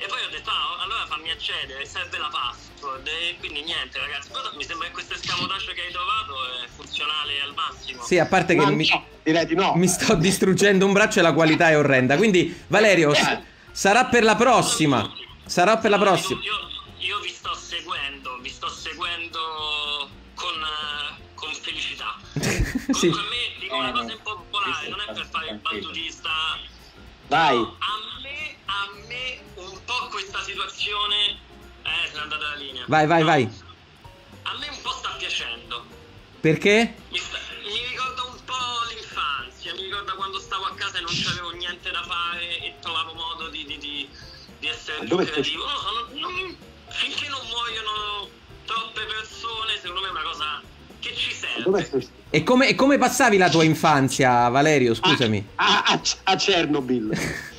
E poi ho detto, ah, allora fammi accedere, serve la password. E quindi niente, ragazzi. Però mi sembra che questo escamotage che hai trovato è funzionale al massimo. Sì, a parte che Ma mi, no, direi di no. mi sto distruggendo un braccio e la qualità è orrenda. Quindi, Valerio, s- sarà per la prossima. Sarà per la prossima. Io, io vi sto seguendo, vi sto seguendo con, eh, con felicità. Sì. Comunque a me dico una cosa impopolare, non è per fare il battutista. Vai. No, a me, a me un po' questa situazione. Eh, se n'è andata la linea. Vai, vai, No, vai. A me un po' sta piacendo. Perché? Mi, sta- mi ricorda un po' l'infanzia, mi ricorda quando stavo a casa e non c'avevo niente da fare e trovavo modo di, di, di, di essere più Dove sei? creativo. Non lo so, non- non- finché non muoiono troppe persone, secondo me è una cosa che ci serve. Dove sei? E come, e come passavi la tua infanzia, Valerio? Scusami. A, a, a Chernobyl.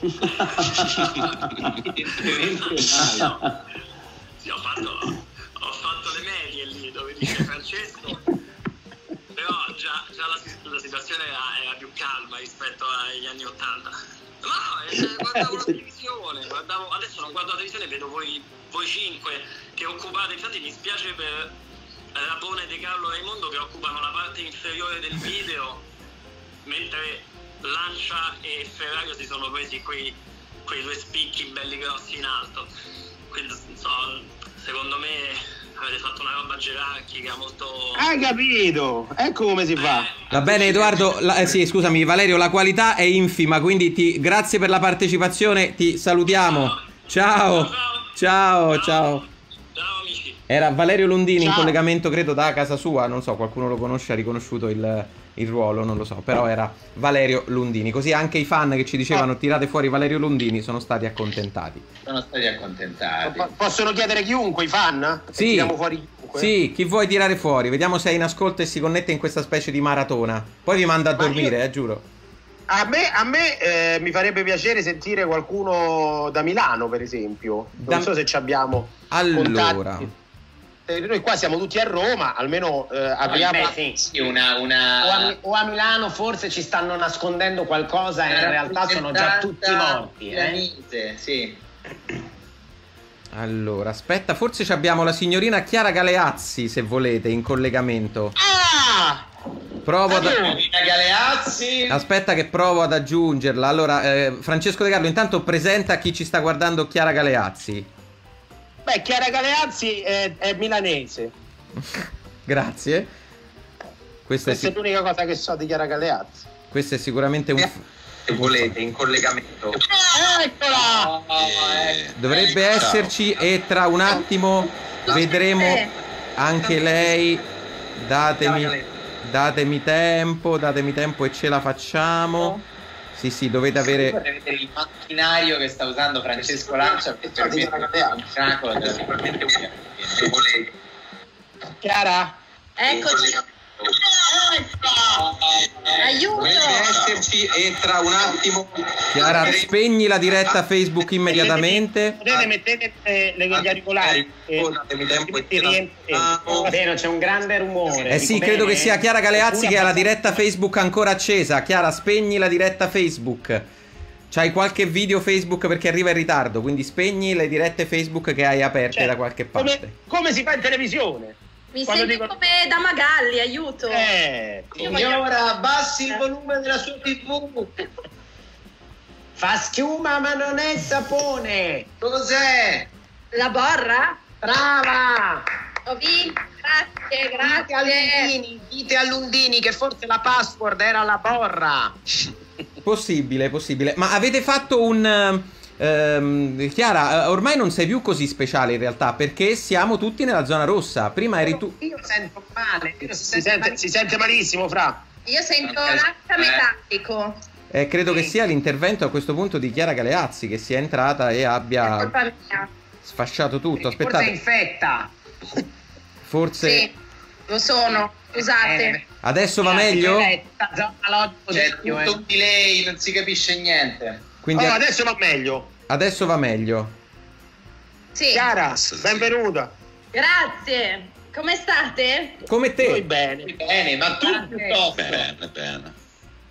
No. Sì, ho fatto, ho fatto le medie lì dove dice Francesco, però già, già la, la situazione era, era più calma rispetto agli anni ottanta. No, eh, guardavo la televisione, guardavo, adesso non guardo la televisione, vedo voi, voi cinque che occupate, infatti mi spiace per Rapone, De Carlo e Raimondo che occupano la parte inferiore del video, mentre Lancia e Ferrario si sono presi quei, quei due spicchi belli grossi in alto. Quindi, non so, secondo me avete fatto una roba gerarchica molto... Hai capito? Ecco come si fa. Va bene, Edoardo. La- eh, sì, scusami, Valerio, la qualità è infima, quindi ti, grazie per la partecipazione. Ti salutiamo. Ciao. Ciao, ciao. Ciao amici. Era Valerio Lundini in Ciao. collegamento, credo, da casa sua. Non so, qualcuno lo conosce, ha riconosciuto il, il ruolo, non lo so. Però era Valerio Lundini. Così anche i fan che ci dicevano tirate fuori Valerio Lundini sono stati accontentati. Sono stati accontentati. Po- Possono chiedere chiunque, i fan? Se Sì. tiriamo fuori chiunque? Sì, chi vuoi tirare fuori? Vediamo se è in ascolto e si connette in questa specie di maratona. Poi vi manda a Ma dormire, io- eh, giuro. A me, a me eh, mi farebbe piacere sentire qualcuno da Milano, per esempio. Non Da- so se ci abbiamo Allora. contatti. Eh, Noi qua siamo tutti a Roma, almeno eh, apriamo... Beh, sì. Sì, una, O, a, una... Mi- o a Milano forse ci stanno nascondendo qualcosa e in realtà sono già tutti morti. Eh? Piramide, sì. Allora, aspetta, forse ci abbiamo la signorina Chiara Galeazzi, se volete, in collegamento. Ah! Provo ad... Signorina Galeazzi. Aspetta che provo ad aggiungerla. Allora, eh, Francesco De Carlo, intanto presenta a chi ci sta guardando Chiara Galeazzi. Beh, Chiara Galeazzi è, è milanese. Grazie. Questo è, Questa è sic- l'unica cosa che so di Chiara Galeazzi. questo è sicuramente un... f- Se volete, in collegamento. Eccola! Eh, Dovrebbe Ciao. esserci e tra un attimo vedremo anche lei. Datemi, datemi tempo, datemi tempo e ce la facciamo. Sì, sì, dovete avere... Vorrei vedere il macchinario che sta usando Francesco Lancia per permettere un miracolo della sicuramente una. Se volete. Chiara? Eccoci. Aiuto. Dovrebbe esserci e tra un attimo. Chiara, spegni la diretta Facebook immediatamente. Potete mettete eh, le, gli auricolari. eh, Datemi tempo e ti riempie. È vero, c'è un grande rumore. Eh sì, Dico credo bene? che sia Chiara Galeazzi Oppure che ha la abbastanza- diretta Facebook ancora accesa. Chiara, spegni la diretta Facebook. C'hai qualche video Facebook perché arriva in ritardo, quindi spegni le dirette Facebook che hai aperte Cioè, da qualche parte. Come, come si fa in televisione? Mi Quando sento dico- come da Magalli, aiuto. Eh, Signora, abbassi il volume della sua tivù. Fa schiuma ma non è sapone. Cos'è? La borra? Brava! Ho vinto. Grazie, Dite a grazie. Lundini, dite a Lundini che forse la password era la borra. Possibile, possibile. Ma avete fatto un... ehm, Chiara, eh, ormai non sei più così speciale in realtà, perché siamo tutti nella zona rossa. Prima eri tu... Io sento male. Io si, sente, si sente malissimo, Fra. Io sento l'acqua metallico. Eh, credo che sia l'intervento a questo punto di Chiara Galeazzi, che sia entrata e È abbia colpa mia. sfasciato tutto. Forse Aspettate, infetta. forse... Sì, lo sono. Scusate. Eh, Adesso va meglio? Già logico C'è io, eh. tutto un delay, non si capisce niente. Quindi Oh, a- adesso va meglio. adesso va meglio. Sì. Chiara, Sì. benvenuta. Grazie. Come state? Come Noi te. bene. Bene, ma tu Grazie. piuttosto. Bene, bene.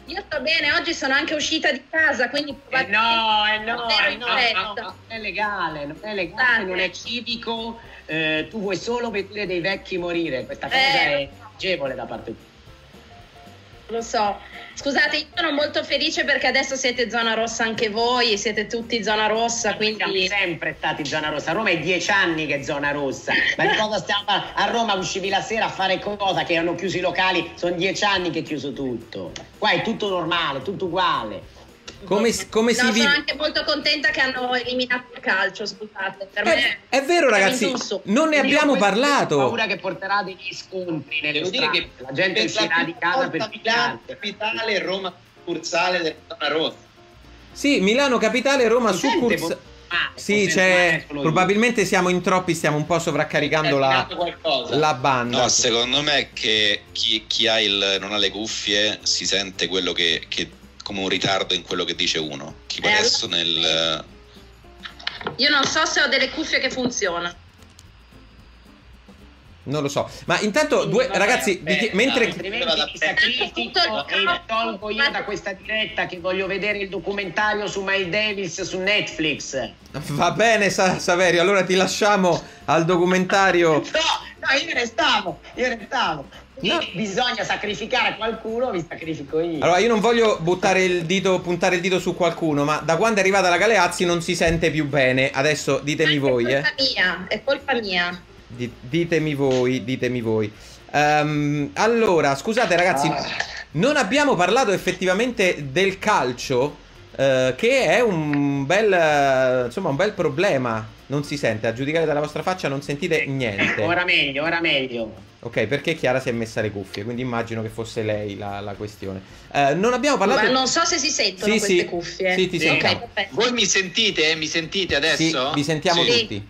Io sto bene, oggi sono anche uscita di casa, quindi Eh no, eh no, non ero eh in no, fretta. no, non è legale, non è legale, non è civico, eh, tu vuoi solo vedere dei vecchi morire, questa cosa Eh. è agevole da parte tua. Lo so. Scusate, io sono molto felice perché adesso siete zona rossa anche voi, siete tutti zona rossa, Siamo quindi... sempre stati zona rossa, a Roma è dieci anni che è zona rossa, ma di cosa stiamo parlando? A Roma uscivi la sera a fare cosa? Che hanno chiuso i locali, sono dieci anni che è chiuso tutto, qua è tutto normale, tutto uguale. Come, come si No, vive? sono anche molto contenta che hanno eliminato il calcio, scusate. Per me È, è vero ragazzi, non ne abbiamo Io parlato. Ho paura che porterà degli scontri nelle Devo dire strade, che la gente per uscirà la di casa per Milano picchiarti. capitale, Roma succursale della zona rossa. Sì, Milano capitale, Roma Si sente succursale. male, Sì, forse c'è. non è solo io. Probabilmente siamo in troppi, stiamo un po' sovraccaricando È la, nato qualcosa. la banda. No, secondo me è che chi, chi ha il, non ha le cuffie si sente quello che, che come un ritardo in quello che dice uno. Tipo Eh, adesso nel... io non so se ho delle cuffie che funzionano. Non lo so. Ma intanto, due vabbè, ragazzi, vi chi- vabbè, mentre. Altrimenti mi sacrifico e tolgo io da questa diretta che voglio vedere il documentario su Miles Davis su Netflix. Va bene, Sa- Saverio, allora ti lasciamo al documentario. No, no, io ne stavo, io ne stavo. No. Bisogna sacrificare qualcuno, mi sacrifico io. Allora, io non voglio buttare il dito, puntare il dito su qualcuno, ma da quando è arrivata la Galeazzi non si sente più bene. Adesso ditemi voi, È eh. colpa mia, è colpa mia. Di- ditemi voi, ditemi voi. Ehm, allora, scusate ragazzi, non abbiamo parlato effettivamente del calcio, eh, che è un bel, eh, insomma, un bel problema. Non si sente, a giudicare dalla vostra faccia non sentite niente. Ora meglio, ora meglio. Ok, perché Chiara si è messa le cuffie, quindi immagino che fosse lei la, la questione. Eh, non abbiamo parlato... Ma non so se si sentono Sì, queste sì. cuffie. Sì, ti Ok, sentiamo. perfetto. Voi mi sentite? Mi sentite adesso? Sì, vi sentiamo Sì. tutti.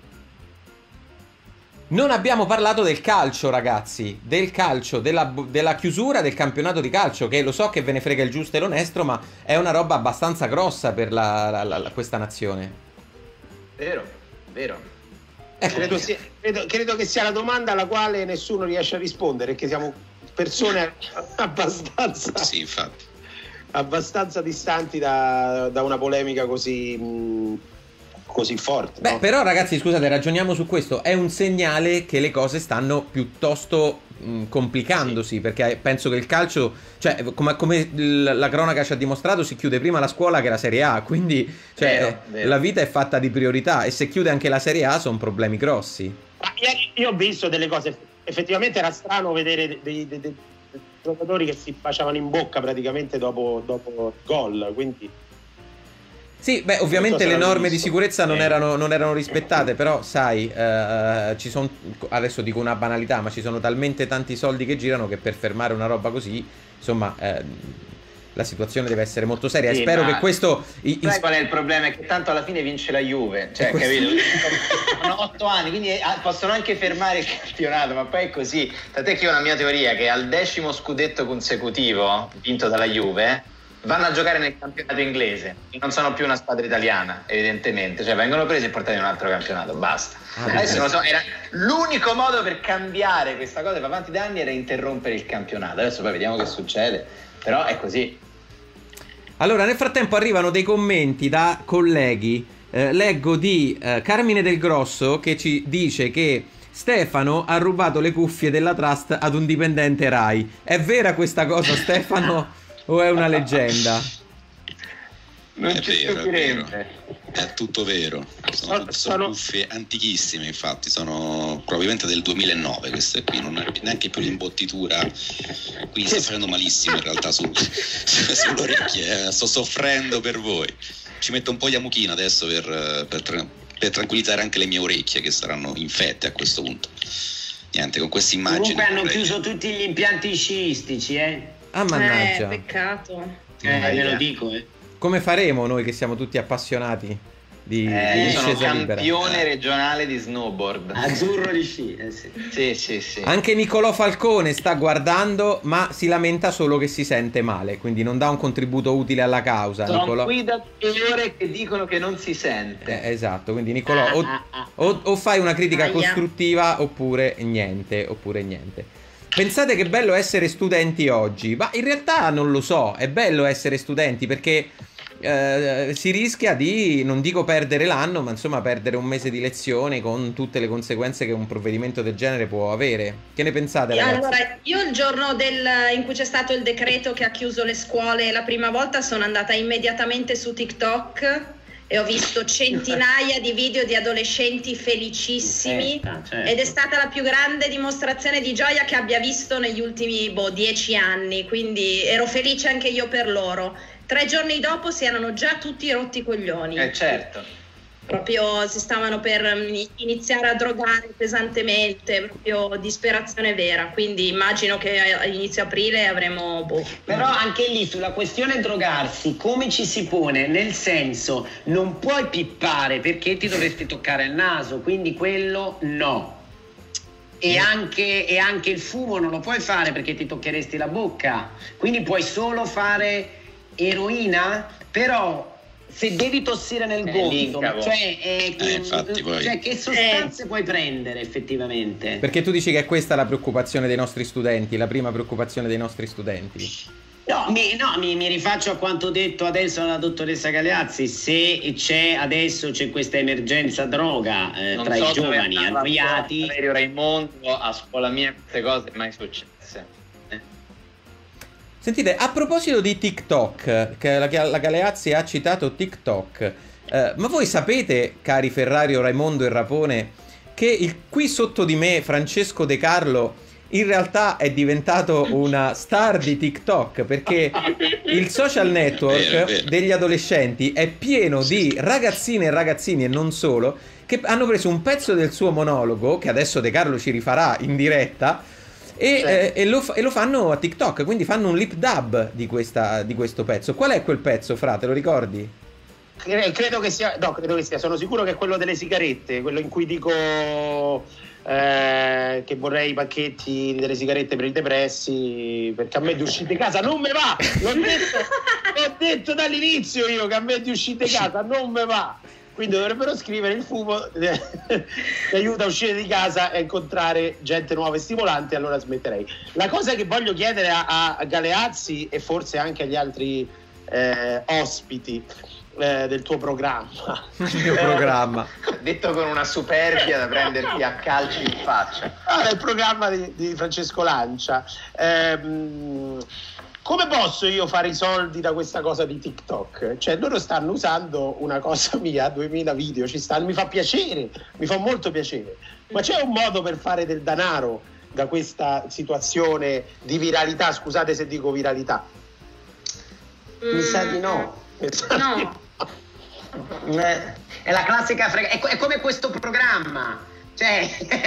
Non abbiamo parlato del calcio, ragazzi. Del calcio, della, della chiusura del campionato di calcio. Che lo so che ve ne frega il giusto e l'onesto, ma è una roba abbastanza grossa per la, la, la, la- questa nazione. Vero, vero. Ecco, Credo, sia- credo- credo che sia la domanda alla quale nessuno riesce a rispondere, perché siamo persone abbastanza, Sì, infatti. abbastanza distanti da, da una polemica così, mh, così forte. beh, no? però, ragazzi, scusate, ragioniamo su questo. È un segnale che le cose stanno piuttosto mh, complicandosi. Perché penso che il calcio, cioè, come, come l- la cronaca ci ha dimostrato, si chiude prima la scuola che la Serie A. Quindi, cioè, Vero, eh, vero. la vita è fatta di priorità. E se chiude anche la Serie A, sono problemi grossi. Ma ieri io ho visto delle cose, effettivamente era strano vedere dei, dei- dei- dei giocatori che si baciavano in bocca praticamente dopo, dopo il gol, quindi... Sì, beh, ovviamente Non so se le l'hanno norme di visto. sicurezza non Eh. erano, non erano rispettate, però sai, eh, ci sono, adesso dico una banalità, ma ci sono talmente tanti soldi che girano che per fermare una roba così, insomma, eh, la situazione deve essere molto seria. E Sì, spero ma che questo... i- Sai i- qual è il problema? È che tanto alla fine vince la Juve, cioè, E questo- capito? Sono otto anni, quindi ah, possono anche fermare il campionato, ma poi è così. Tant'è che io ho una mia teoria che al decimo scudetto consecutivo vinto dalla Juve vanno a giocare nel campionato inglese, non sono più una squadra italiana, evidentemente, cioè vengono presi e portati in un altro campionato, basta. Ah, Adesso beh. non lo so, era l'unico modo per cambiare questa cosa per avanti da anni era interrompere il campionato. Adesso poi vediamo che succede, però è così. Allora, nel frattempo arrivano dei commenti da colleghi. Eh, leggo di eh, Carmine Del Grosso che ci dice che Stefano ha rubato le cuffie della Trust ad un dipendente Rai. È vera questa cosa, Stefano, o è una leggenda? Non È ci vero, è vero. stupirete. È tutto vero. Sono, Sono- sono sono- cuffie antichissime, infatti, sono probabilmente del duemilanove queste qui, non è neanche più l'imbottitura. Quindi sto facendo malissimo in realtà su, sulle orecchie, eh. Sto soffrendo per voi. Ci metto un po' di amuchina adesso per, per, tra- per tranquillizzare anche le mie orecchie che saranno infette a questo punto. Niente, con queste immagini. Comunque hanno vorrei- chiuso tutti gli impianti sciistici, eh. Ah, mannaggia. Eh, peccato. Eh, ve lo dico, eh. Come faremo noi che siamo tutti appassionati di, Eh, di io sono discesa libera? campione regionale di snowboard. Azzurro di sci, eh sì. Sì, sì, sì. Anche Niccolò Falcone sta guardando, ma si lamenta solo che si sente male, quindi non dà un contributo utile alla causa. Sono Niccolò. qui da due ore che dicono che non si sente. Eh, esatto, quindi Niccolò o, Ah, ah, ah. o- o fai una critica Aia. costruttiva oppure niente, oppure niente. pensate che bello essere studenti oggi, ma in realtà non lo so, è bello essere studenti perché eh, si rischia di, non dico perdere l'anno, ma insomma perdere un mese di lezione con tutte le conseguenze che un provvedimento del genere può avere. Che ne pensate, ragazzi? Allora, io il giorno del, in cui c'è stato il decreto che ha chiuso le scuole la prima volta sono andata immediatamente su TikTok e ho visto centinaia di video di adolescenti felicissimi, Certo, certo. ed è stata la più grande dimostrazione di gioia che abbia visto negli ultimi boh, dieci anni, quindi ero felice anche io per loro. Tre giorni dopo si erano già tutti rotti i coglioni. Eh certo. Proprio si stavano per iniziare a drogare pesantemente, proprio disperazione vera, quindi immagino che a inizio aprile avremo boh. Però anche lì sulla questione drogarsi come ci si pone? Nel senso, non puoi pippare perché ti dovresti toccare il naso, quindi quello no. E anche, e anche il fumo non lo puoi fare perché ti toccheresti la bocca, quindi puoi solo fare eroina, però se devi tossire nel Eh, gomito, l'incavo. cioè, eh, Eh, infatti, poi- cioè che sostanze puoi prendere effettivamente? Perché tu dici che è questa la preoccupazione dei nostri studenti, la prima preoccupazione dei nostri studenti. No, mi, no, mi, mi rifaccio a quanto detto adesso dalla dottoressa Galeazzi. Se c'è adesso c'è questa emergenza droga eh, Non tra so i dove giovani andava annoiati, Valerio Raimondo a scuola mia queste cose mai successe. Sentite, a proposito di TikTok, che la, la Galeazzi ha citato TikTok, eh, ma voi sapete, cari Ferrario, Raimondo e Rapone, che il, qui sotto di me Francesco De Carlo in realtà è diventato una star di TikTok, perché il social network Vero, vero. degli adolescenti è pieno di ragazzine e ragazzini, e non solo, che hanno preso un pezzo del suo monologo, che adesso De Carlo ci rifarà in diretta, e, Certo. eh, e, lo, fa- e lo fanno a TikTok, quindi fanno un lip dub di, questa, di questo pezzo. Qual è quel pezzo, fra? Te lo ricordi? Cre- Credo che sia, no, credo che sia, sono sicuro che è quello delle sigarette, quello in cui dico eh, che vorrei i pacchetti delle sigarette per i depressi, perché a me di uscire di casa non me va, l'ho detto, l'ho detto dall'inizio io che a me di uscire di casa non me va, quindi dovrebbero scrivere il fumo ti aiuta a uscire di casa e incontrare gente nuova e stimolante, allora smetterei. La cosa che voglio chiedere a, a Galeazzi e forse anche agli altri eh, ospiti eh, del tuo programma, Il mio programma. Detto con una superbia da prenderti a calci in faccia. ah, il programma di, di Francesco Lancia, ehm, come posso io fare i soldi da questa cosa di TikTok? Cioè loro stanno usando una cosa mia, duemila video ci stanno, mi fa piacere, mi fa molto piacere, ma c'è un modo per fare del denaro da questa situazione di viralità? Scusate se dico viralità. mi sa di no. No. Eh, È la classica frega, è, co- è come questo programma. Cioè,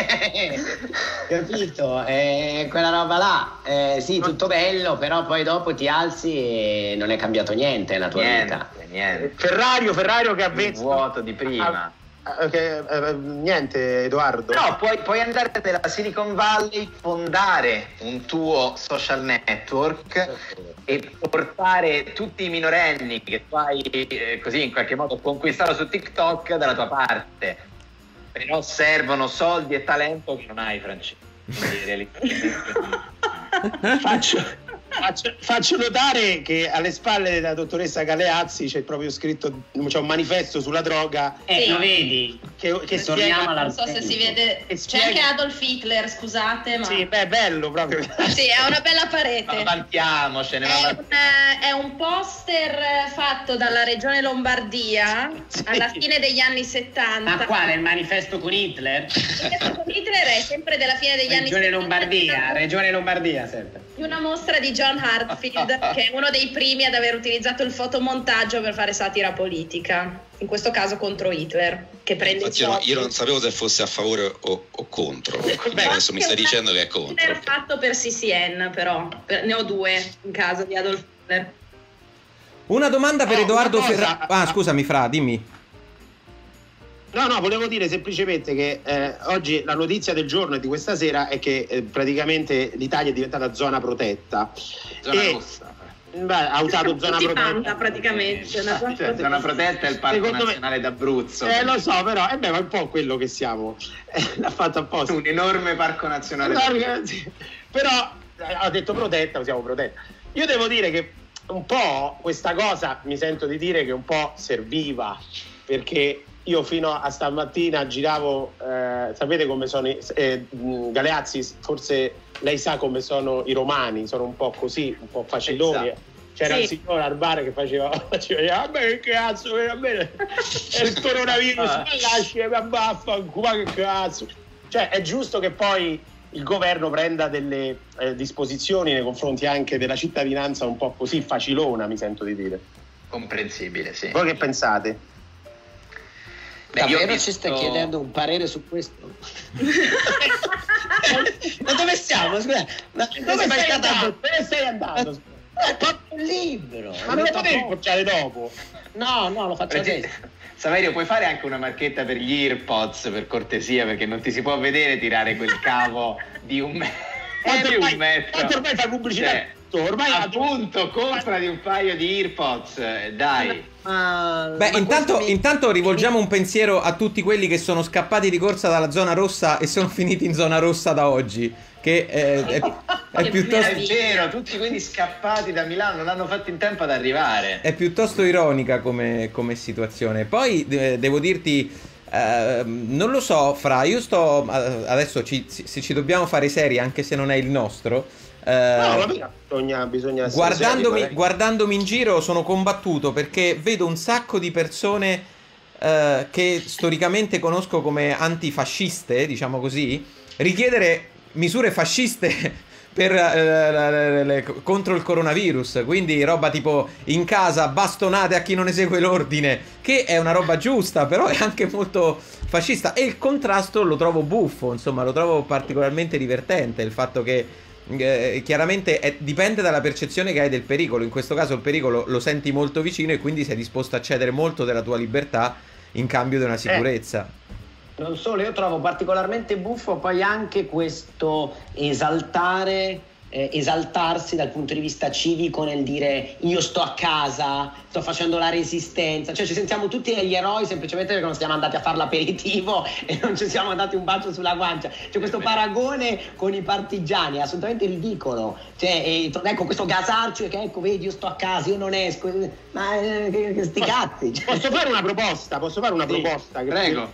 capito? È quella roba là. Eh, sì, tutto bello, però poi dopo ti alzi e non è cambiato niente nella tua vita. Niente, niente. Ferrario, Ferrario che Il avvezza vuoto di prima. Ah, ah, che, eh, niente Edoardo. No, puoi, puoi andare nella Silicon Valley, fondare un tuo social network e portare tutti i minorenni che tu hai eh, così in qualche modo conquistato su TikTok dalla tua parte. Però servono soldi e talento che non hai, Francesco. Quindi realisticamente- faccio, faccio, faccio notare che alle spalle della dottoressa Galeazzi c'è proprio scritto, c'è un manifesto sulla droga Eh, Sì. lo vedi? che, che Torniamo spiega. alla- Non so se si vede. E C'è spiega- anche Adolf Hitler, scusate, ma Sì, beh, è bello proprio. sì, è una bella Ma parete. vantiamocene, ma È va- un, è un poster fatto dalla regione Lombardia Sì. alla fine degli anni settanta. Ma quale? Il manifesto con Hitler? Il con Hitler è sempre della fine degli anni Regione settanta. Lombardia, Regione Lombardia sempre. Di una mostra di John Hartfield, che è uno dei primi ad aver utilizzato il fotomontaggio per fare satira politica, in questo caso contro Hitler, che prende Infatti i io, no- soldi. io non sapevo se fosse a favore o, o contro. Quindi Beh, adesso mi stai anche dicendo che è un contro. Hitler fatto per C C N, però per- ne ho due in caso di Adolf Hitler. Una domanda per Oh, Edoardo una cosa- Ferrario. Ah, scusami, fra, dimmi. No, no, volevo dire semplicemente che eh, oggi la notizia del giorno e di questa sera è che eh, praticamente l'Italia è diventata zona protetta. zona E- rossa. Beh, ha usato zona Tutti protetta. panda, praticamente. Una zona Cioè, protetta. zona protetta è il Parco Secondo me- Nazionale d'Abruzzo. Eh, lo so, però, eh beh, ma è un po' quello che siamo. Eh, l'ha fatto apposta. Un enorme parco nazionale. No, ragazzi, Però ha detto protetta, siamo protetta. Io devo dire che un po' questa cosa mi sento di dire che un po' serviva, perché io fino a stamattina giravo, eh, sapete come sono i, eh, Galeazzi, forse lei sa come sono i romani, sono un po' così, un po' faciloni. Esatto. C'era sì. un signore al bar che faceva, faceva a me che cazzo, a me è il coronavirus, ah. ma lasci, ma baffa, ma che cazzo. Cioè è giusto che poi il governo prenda delle eh, disposizioni nei confronti anche della cittadinanza un po' così facilona, mi sento di dire. Comprensibile, sì. Voi che pensate? Beh, davvero visto... ci stai chiedendo un parere su questo? Ma dove siamo? Scusa, ma dove, sei stata... andato? dove sei andato? È proprio un libro. Ma non lo potevi portare dopo? No, no, lo faccio adesso. Saverio, puoi fare anche una marchetta per gli AirPods, per cortesia, perché non ti si può vedere tirare quel cavo di un, me- eh, di ormai, un metro. Tanto ormai fai pubblicità. Cioè, ormai appunto, comprati un paio di AirPods, dai. Uh, Beh, intanto, mi... intanto rivolgiamo un pensiero a tutti quelli che sono scappati di corsa dalla zona rossa e sono finiti in zona rossa da oggi. Che è, è, è, è piuttosto è vero, tutti quelli scappati da Milano non hanno fatto in tempo ad arrivare. È piuttosto ironica come, come situazione. Poi de- devo dirti, eh, non lo so, Fra, io sto adesso ci, se ci dobbiamo fare seri, anche se non è il nostro. Eh, no, ma bisogna, bisogna guardandomi, seri, guardandomi in giro sono combattuto perché vedo un sacco di persone eh, che storicamente conosco come antifasciste, diciamo così, richiedere misure fasciste per, eh, le, le, contro il coronavirus, quindi roba tipo in casa bastonate a chi non esegue l'ordine, che è una roba giusta, però è anche molto fascista, e il contrasto lo trovo buffo, insomma lo trovo particolarmente divertente, il fatto che eh, chiaramente è, dipende dalla percezione che hai del pericolo. In questo caso il pericolo lo senti molto vicino e quindi sei disposto a cedere molto della tua libertà in cambio di una sicurezza. Eh. Non solo, io trovo particolarmente buffo poi anche questo esaltare, eh, esaltarsi dal punto di vista civico nel dire io sto a casa, sto facendo la resistenza, cioè ci sentiamo tutti degli eroi semplicemente perché non siamo andati a fare l'aperitivo e non ci siamo dati un bacio sulla guancia. C'è questo paragone con i partigiani, è assolutamente ridicolo. Cioè, eh, ecco questo gasarcio che ecco vedi io sto a casa, io non esco, ma eh, che, che sti posso, cazzi. Posso fare una proposta? Posso fare una sì, proposta? Prego.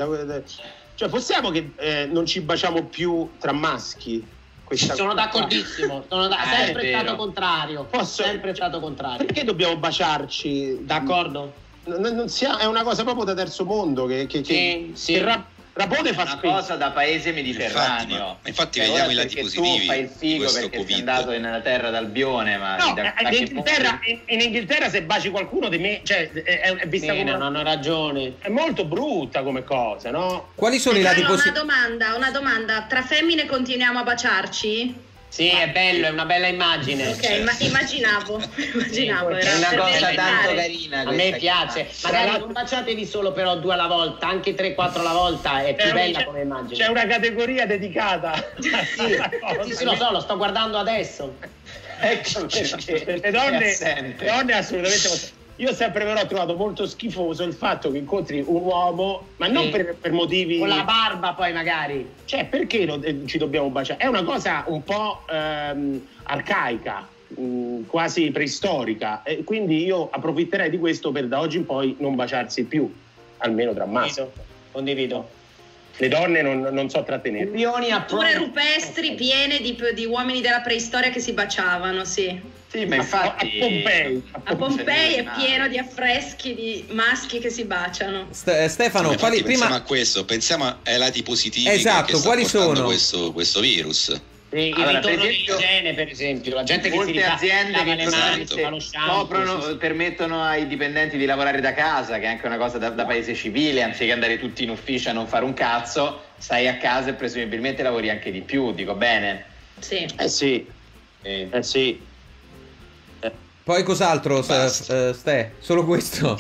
Cioè possiamo che eh, non ci baciamo più tra maschi? Questa sono cosa. D'accordissimo, sono da- Ah, sempre stato contrario. Posso... Sempre stato contrario. Perché dobbiamo baciarci? D'accordo? Non, non sia... È una cosa proprio da terzo mondo che, che, sì, che, sì. che Ra- Rapone fa una spesso. cosa da paese mediterraneo. Infatti, ma, infatti Cioè, vediamo ora i lati perché positivi tu fai il figo questo perché Covid. sei andato nella terra d'Albione, ma No, da, in, da Inghilterra, in, in Inghilterra se baci qualcuno di me, cioè è, è vista Sì, come non hanno ragione. è molto brutta come cosa, no? Quali sono i lati Allora, una positivi? domanda, una domanda. Tra femmine continuiamo a baciarci? Sì, è bello, è una bella immagine. Ok, ma immaginavo, immaginavo. È era una per cosa verificare. tanto carina. A me questa piace, chiamata. magari non baciatevi solo però due alla volta, anche tre quattro alla volta, è più C'è- bella c'è- come immagine. C'è una categoria dedicata. Sì, sì, sì, lo so, lo sto guardando adesso. Ecco perché Le donne, è assente. le donne assolutamente. Io sempre però ho trovato molto schifoso il fatto che incontri un uomo, ma non Sì. per, per motivi. Con la barba poi magari. Cioè, perché lo- eh, ci dobbiamo baciare? È una cosa un po' ehm, arcaica, mh, quasi preistorica. E quindi io approfitterei di questo per da oggi in poi non baciarsi più, almeno tra maschi. Condivido. Le donne non, non so trattenere. Opinioni a Pure rupestri piene di, di uomini della preistoria che si baciavano, sì. Sì, ma infatti A Pompei. A Pompei è Ah. pieno di affreschi di maschi che si baciano. Ste- Stefano, Infatti quali pensiamo prima a questo, pensiamo ai lati positivi Esatto, che, che sta quali portando sono? questo, questo virus. Il Allora, ritorno per esempio, dell'igiene, per esempio, la gente che si molte rifa- aziende lava che le mani, esatto. si fa lo shampoo, coprono, sì, sì. permettono ai dipendenti di lavorare da casa, che è anche una cosa da, da paese civile, anziché andare tutti in ufficio a non fare un cazzo, stai a casa e presumibilmente lavori anche di più, dico bene. Sì. Eh sì, Eh, eh sì. Poi cos'altro, Basta. eh, Ste? Solo questo?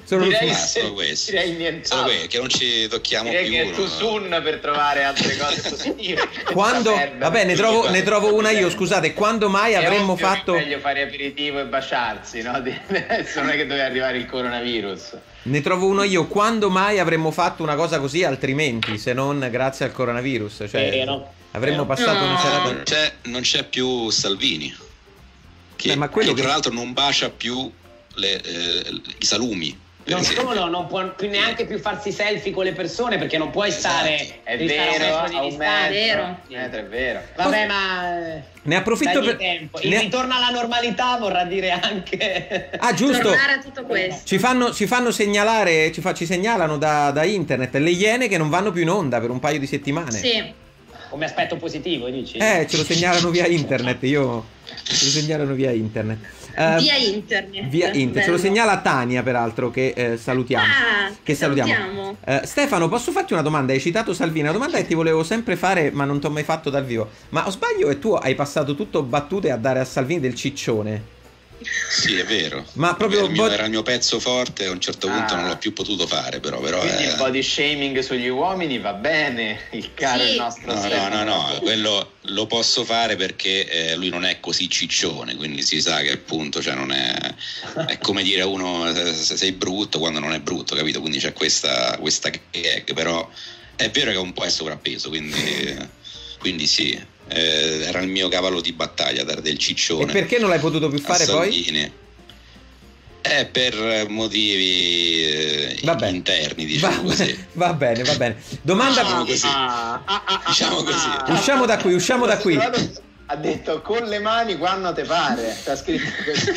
Sono direi, Solo questo. direi niente. Solo questo, che non ci tocchiamo Direi più. che è too no? soon per trovare altre cose positive. Quando, Merda. vabbè, ne trovo, ne trovo una io, scusate, quando mai È avremmo ovvio che fatto... È meglio fare aperitivo e baciarsi, no? Adesso non è che deve arrivare il coronavirus. Ne trovo uno io, quando mai avremmo fatto una cosa così altrimenti, se non grazie al coronavirus? Cioè, Vero. avremmo Vero. passato una No. serata... Non c'è, non c'è più Salvini, che, Beh, ma quello che che- tra l'altro non bacia più le, eh, i salumi. per Non esempio. solo, non può più neanche più farsi selfie con le persone perché non puoi stare, È devi stare a un vero, metro di a un distanza. metro, Vero. un metro, è vero. Vabbè, ma eh, Ne approfitto dagli per... tempo. Il ne- ritorno alla normalità vorrà dire anche Ah, giusto. Tornare a tutto questo. Ci fanno, ci fanno segnalare, ci, fa- ci segnalano da, da internet le Iene che non vanno più in onda per un paio di settimane. Sì. come aspetto positivo, dici? Eh, ce lo segnalano via internet, io... Ce lo segnalano via internet. Eh, Via internet. Via internet. Ce lo Bello. segnala Tania, peraltro, che eh, salutiamo. Ah, che salutiamo. salutiamo. Eh, Stefano, posso farti una domanda? Hai citato Salvini, una domanda che ti volevo sempre fare, ma non ti ho mai fatto dal vivo. Ma o sbaglio e tu hai passato tutto battute a dare a Salvini del ciccione? Sì, è vero. Ma proprio era il, mio, bod- era il mio pezzo forte, a un certo punto Ah. non l'ho più potuto fare, però, però Quindi eh, il body shaming sugli uomini va bene, il caro Sì. il nostro No, no, Stefano. no, no, quello lo posso fare perché eh, lui non è così ciccione, quindi si sa che appunto, cioè non è, è come dire a uno se, se sei brutto quando non è brutto, capito? Quindi c'è questa, questa gag, però è vero che è un po' è sovrappeso, quindi, quindi sì, eh, era il mio cavallo di battaglia dare del E ciccione. perché non l'hai potuto più a fare poi? Salvini. È per motivi eh, Va bene. interni, diciamo Va, così. va bene, va bene. Domanda... Diciamo così. Ah, ah, ah, ah, Diciamo ah, così. ah. Usciamo da qui, usciamo da qui. Ha detto con le mani quando te pare. T'ha scritto questo.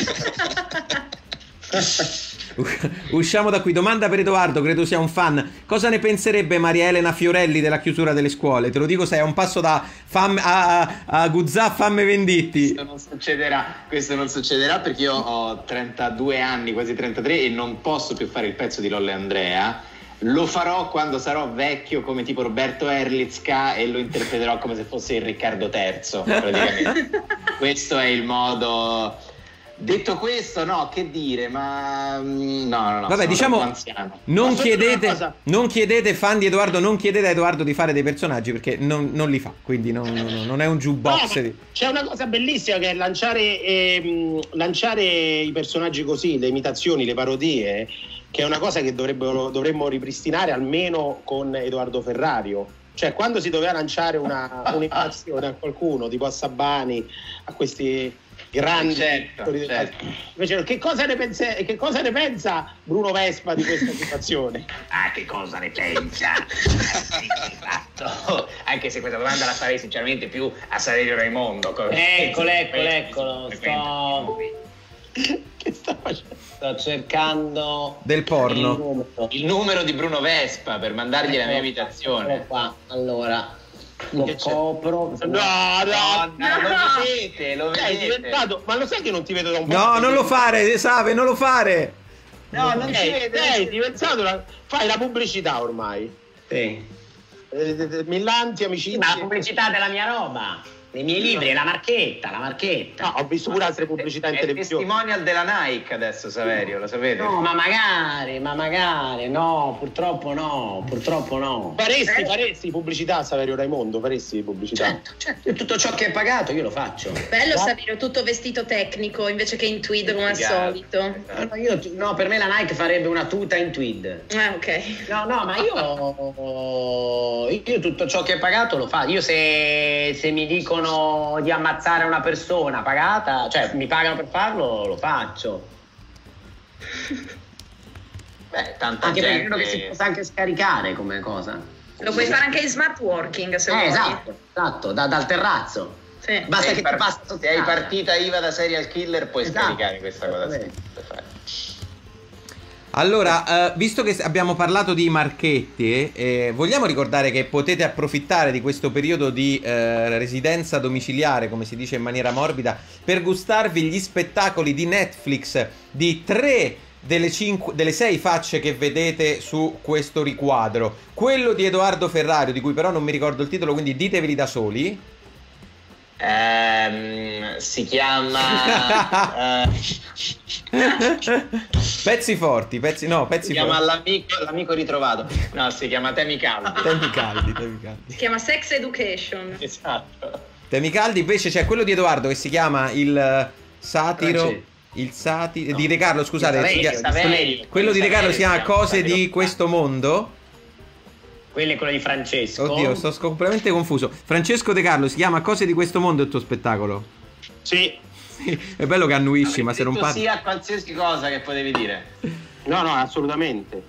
Usciamo da qui. Domanda per Edoardo, credo sia un fan. Cosa ne penserebbe Maria Elena Fiorelli della chiusura delle scuole? Te lo dico, sei a un passo da fam, a, a, a Guzzà Famme Venditti. Questo non succederà, questo non succederà perché io ho trentadue anni, quasi trentatré, e non posso più fare il pezzo di Lolle Andrea. Lo farò quando sarò vecchio come tipo Roberto Erlitzka e lo interpreterò come se fosse il Riccardo terzo, praticamente. Questo è il modo. Detto questo, no, che dire, ma mm, no, no, no. Vabbè, sono diciamo, troppo anziano. non Posso dire una chiedete, cosa? non chiedete, fan di Edoardo, non chiedete a Edoardo di fare dei personaggi perché non, non li fa, quindi non, non- non è un No, jukebox. ma di- c'è una cosa bellissima che è lanciare, ehm, lanciare i personaggi così, le imitazioni, le parodie, che è una cosa che dovrebbero- dovremmo ripristinare almeno con Edoardo Ferrario. Cioè, quando si doveva lanciare una, un'imitazione a qualcuno, tipo a Sabbani, a questi grandi Certo, attori del- certo. Invece, che cosa ne pensa, che cosa ne pensa Bruno Vespa di questa situazione? Ah, che cosa ne pensa? Esatto. Anche se questa domanda la farei sinceramente più a Saverio Raimondo. Eccolo, eccolo, eccolo. Sto, Che sta facendo? sto cercando Del porno. il numero. Il numero di Bruno Vespa per mandargli la mia Eccolo imitazione. qua. Allora, lo Che c'è? copro. No, no, Donna, lo vedete, lo È vedete. diventato, ma lo sai che non ti vedo da un po'? No, non lo fare, Save, non lo fare. No, non si Sei, vede. sei diventato una- fai la pubblicità ormai. Sì. Eh, eh, eh, Millanti, Sì, amicizie. ma la pubblicità della mia roba, dei miei libri, la marchetta, la marchetta. No, ho visto pure altre pubblicità in È il televisione. testimonial della Nike adesso, Saverio, lo sapete? No, ma magari, ma magari, no, purtroppo no, purtroppo no. Faresti, faresti pubblicità, Saverio Raimondo, faresti pubblicità. Certo, certo, tutto ciò che è pagato io lo faccio. Bello Saverio, tutto vestito tecnico invece che in tweed come al Figata. solito. No, no, io- no, per me la Nike farebbe una tuta in tweed. Ah, ok. No, no, ma io, io tutto ciò che è pagato lo faccio. Io se, se mi dicono di ammazzare una persona pagata, cioè mi pagano per farlo, lo faccio. Beh, tanta Anche perché gente... credo che si possa anche scaricare come cosa. Lo puoi fare anche in smart working se Eh, vuoi. esatto, esatto, da- dal terrazzo. Sì. Basta Se che hai par- ti passa sotto se hai casa. partita I V A da serial killer puoi Esatto. scaricare questa cosa. Esattamente. Sì. Allora, eh, visto che abbiamo parlato di marchetti, eh, vogliamo ricordare che potete approfittare di questo periodo di eh, residenza domiciliare, come si dice in maniera morbida, per gustarvi gli spettacoli di Netflix di tre delle, cinque, delle sei facce che vedete su questo riquadro. Quello di Edoardo Ferrario, di cui però non mi ricordo il titolo, quindi diteveli da soli. Ehm, si chiama eh, Pezzi forti, pezzi no, pezzi si chiama forti. l'amico, l'amico ritrovato. No, si chiama Temi Caldi. Temi caldi, temi caldi. Si chiama Sex Education. Esatto. Temi caldi, invece c'è quello di Edoardo che si chiama il satiro. Francese. Il satiro di De Carlo, scusate. Saverio, si chiama- Saverio. quello di De Carlo Saverio si chiama si chiama Cose Saverio. di questo mondo. Quello è quello di Francesco. Oddio, sto completamente confuso. Francesco De Carlo si chiama Cose di questo mondo il tuo spettacolo? Sì. È bello che annuisci, ma se non Detto parli. sì a qualsiasi cosa che potevi dire. No, no, assolutamente.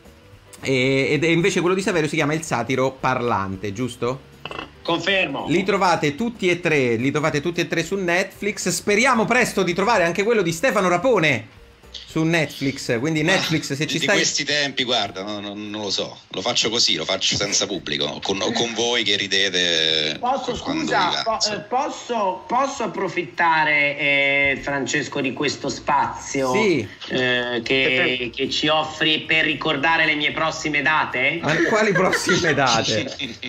E, ed e invece quello di Saverio si chiama Il satiro parlante, giusto? Confermo. Li trovate tutti e tre, li trovate tutti e tre su Netflix. Speriamo presto di trovare anche quello di Stefano Rapone su Netflix. Quindi Netflix, se ci di stai... questi tempi, guarda, no, no, non lo so, lo faccio così, lo faccio senza pubblico, con, con voi che ridete. Posso, quando vi scusa, po- cazzo. eh, posso, posso approfittare, eh, Francesco, di questo spazio Sì. eh, che, che ci offri per ricordare le mie prossime date? Ma quali prossime date?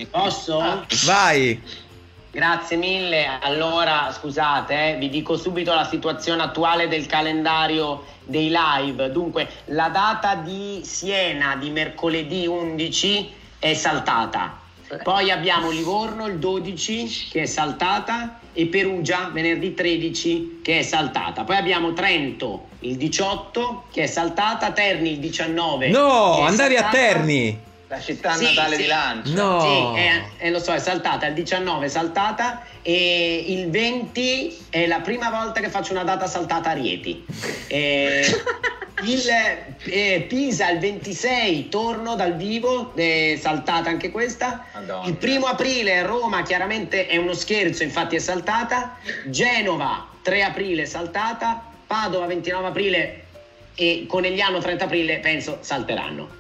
Posso? Vai! Grazie mille. Allora, scusate, eh, vi dico subito la situazione attuale del calendario dei live. Dunque, la data di Siena di mercoledì undici è saltata. Poi abbiamo Livorno il dodici che è saltata e Perugia venerdì tredici che è saltata. Poi abbiamo Trento il diciotto che è saltata, Terni il diciannove. No, che è andavi a saltata. Terni! La città Sì, natale sì. di Lancia. No! Sì, è, è- lo so, è saltata, il diciannove è saltata e il venti è la prima volta che faccio una data saltata a Rieti. E il eh, Pisa il ventisei torno dal vivo, è saltata anche questa. Madonna. Il primo aprile Roma chiaramente è uno scherzo, infatti è saltata. Genova tre aprile saltata, Padova ventinove aprile e Conegliano trenta aprile penso salteranno.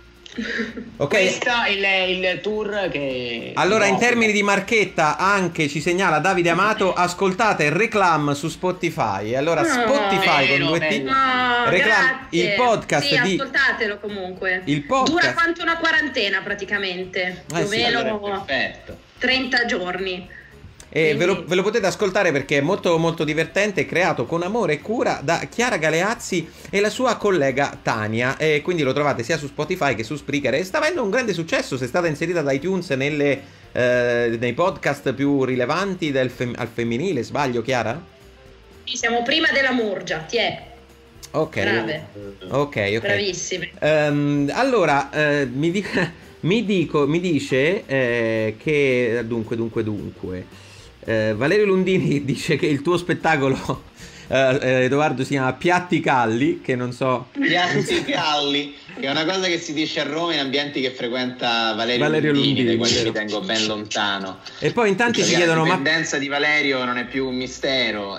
Ok. Questo è il, il tour che... Allora, in no, termini di marchetta, anche ci segnala Davide Amato, ascoltate il Reclam su Spotify. Allora, No, Spotify con bello, due T. bello. No, Reclam, grazie. il podcast sì, di... ascoltatelo comunque. Il podcast- Dura quanto una quarantena praticamente, Eh più o sì, meno Allora, perfetto. trenta giorni. E ve lo, Quindi- ve lo potete ascoltare perché è molto molto divertente, creato con amore e cura da Chiara Galeazzi e la sua collega Tania, e quindi lo trovate sia su Spotify che su Spreaker e sta avendo un grande successo. Se è stata inserita da iTunes nelle, eh, nei podcast più rilevanti del fem- al femminile, sbaglio Chiara? Sì, siamo prima della Murgia, ti è. Ok. Brave. Ok, ok. Bravissime. Ehm, allora, eh, mi, di- mi, dico, mi dice eh, che dunque, dunque, dunque. Eh, Valerio Lundini dice che il tuo spettacolo, eh, eh, Edoardo, si chiama Piatti Calli, che non so. Piatti Calli, che è una cosa che si dice a Roma in ambienti che frequenta Valerio, Valerio Lundini, Lundini, dai quali vero. mi tengo ben lontano. E poi in tanti ci Perché chiedono: la ma dipendenza di Valerio non è più un mistero,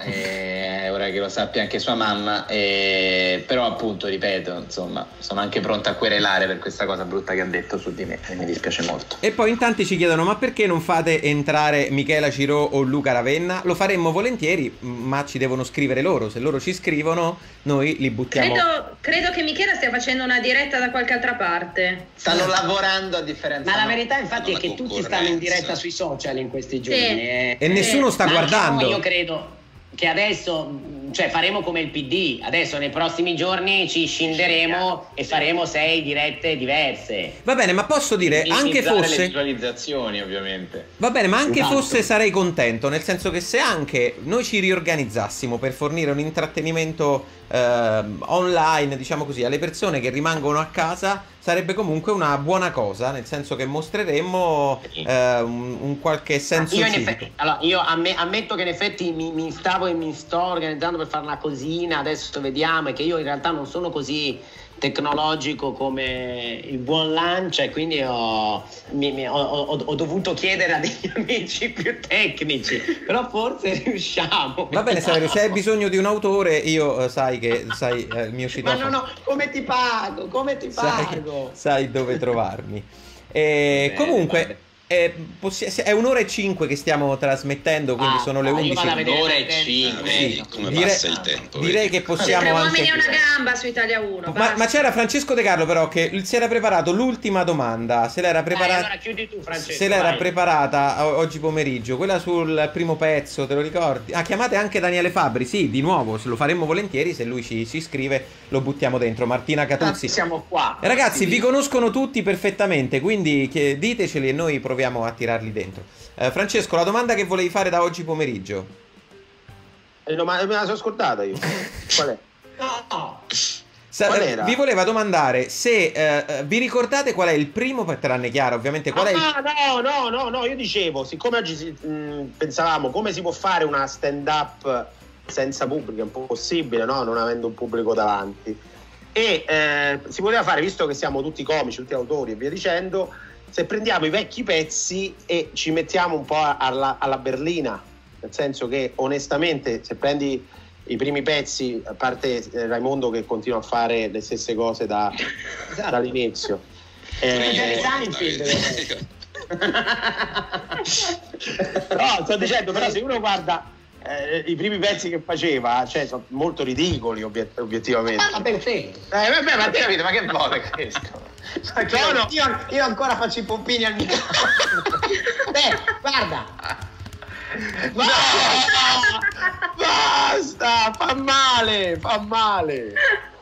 e ora che lo sappia anche sua mamma, e... però appunto, ripeto, insomma, sono anche pronto a querelare per questa cosa brutta che ha detto su di me e mi dispiace molto. E poi in tanti ci chiedono: ma perché non fate entrare Michela Ciro o Luca Ravenna? Lo faremmo volentieri, ma ci devono scrivere loro. Se loro ci scrivono, noi li buttiamo. Credo, credo che Michela stia facendo una diretta da qualche altra parte. Stanno lavorando a differenza. Ma la no. verità infatti è La che tutti stanno in diretta concorrenza. sui social in questi giorni. Sì. eh. E nessuno sta Ma guardando. no, io credo che adesso, cioè, faremo come il P D. Adesso nei prossimi giorni ci scinderemo e faremo sei dirette diverse. Va bene, ma posso dire, anche Minimizzare le fosse. visualizzazioni, ovviamente. Va bene, ma anche Esatto. fosse sarei contento, nel senso che se anche noi ci riorganizzassimo per fornire un intrattenimento ehm, online, diciamo così, alle persone che rimangono a casa, sarebbe comunque una buona cosa, nel senso che mostreremmo eh, un, un qualche senso Io, in civico. effetti, allora, io amme- ammetto che in effetti mi, mi stavo e mi sto organizzando per fare una cosina, adesso vediamo, e che io in realtà non sono così tecnologico come il buon Lancia, e quindi ho, mi- mi- ho- ho- ho dovuto chiedere a degli amici più tecnici, però forse riusciamo. Va bene, Saverio, se hai bisogno di un autore, io eh, sai che sai eh, il mio Ma citofono. no, no, come ti pago? Come ti sai, pago? sai dove trovarmi. E Bene, comunque, vabbè. è, possi- è un'ora e cinque che stiamo trasmettendo, quindi Ah, sono le ah, io undici. vado a vedere Un'ora e il tempo. cinque. Ah, vedi come Dire- passa il tempo. Direi vedi? che possiamo Tre anche... uomini e una gamba su Italia uno. Ma, ma c'era Francesco De Carlo però che si era preparato l'ultima domanda, se l'era Dai, preparata... allora chiudi tu, Francesco. Se l'era vai. preparata o- oggi pomeriggio, quella sul primo pezzo, te lo ricordi? Ah, chiamate anche Daniele Fabbri, sì, di nuovo, se lo faremmo volentieri, se lui ci, ci scrive lo buttiamo dentro. Martina Catuzzi. Siamo qua. E ragazzi, vi conoscono tutti perfettamente, quindi che- diteceli e noi proviamo a tirarli dentro. Eh, Francesco, la domanda che volevi fare da oggi pomeriggio? Eh, no, ma me la sono scordata io. Qual è? No. Sa- Qual eh, era? vi voleva domandare se eh, eh, vi ricordate qual è il primo, per tranne chiaro ovviamente, qual è il... Ah, no, no, no, no, io dicevo, siccome oggi si- mh, pensavamo come si può fare una stand-up senza pubblico, è un po' possibile, no? Non avendo un pubblico davanti. E eh, si poteva fare, visto che siamo tutti comici, tutti autori e via dicendo, se prendiamo i vecchi pezzi e ci mettiamo un po' alla, alla berlina, nel senso che onestamente se prendi i primi pezzi, a parte eh, Raimondo che continua a fare le stesse cose da, Esatto. dall'inizio. Jerry Eh, Seinfeld. no, sto dicendo, però se uno guarda eh, i primi pezzi che faceva, cioè sono molto ridicoli obiet- obiettivamente. Ah, perfetto. Eh, vabbè, ma Ma te capito, ma che vuole questo? Ma che- No, no. Io, io ancora faccio i pompini al microfono. Beh, guarda. No! Basta, fa male, fa male.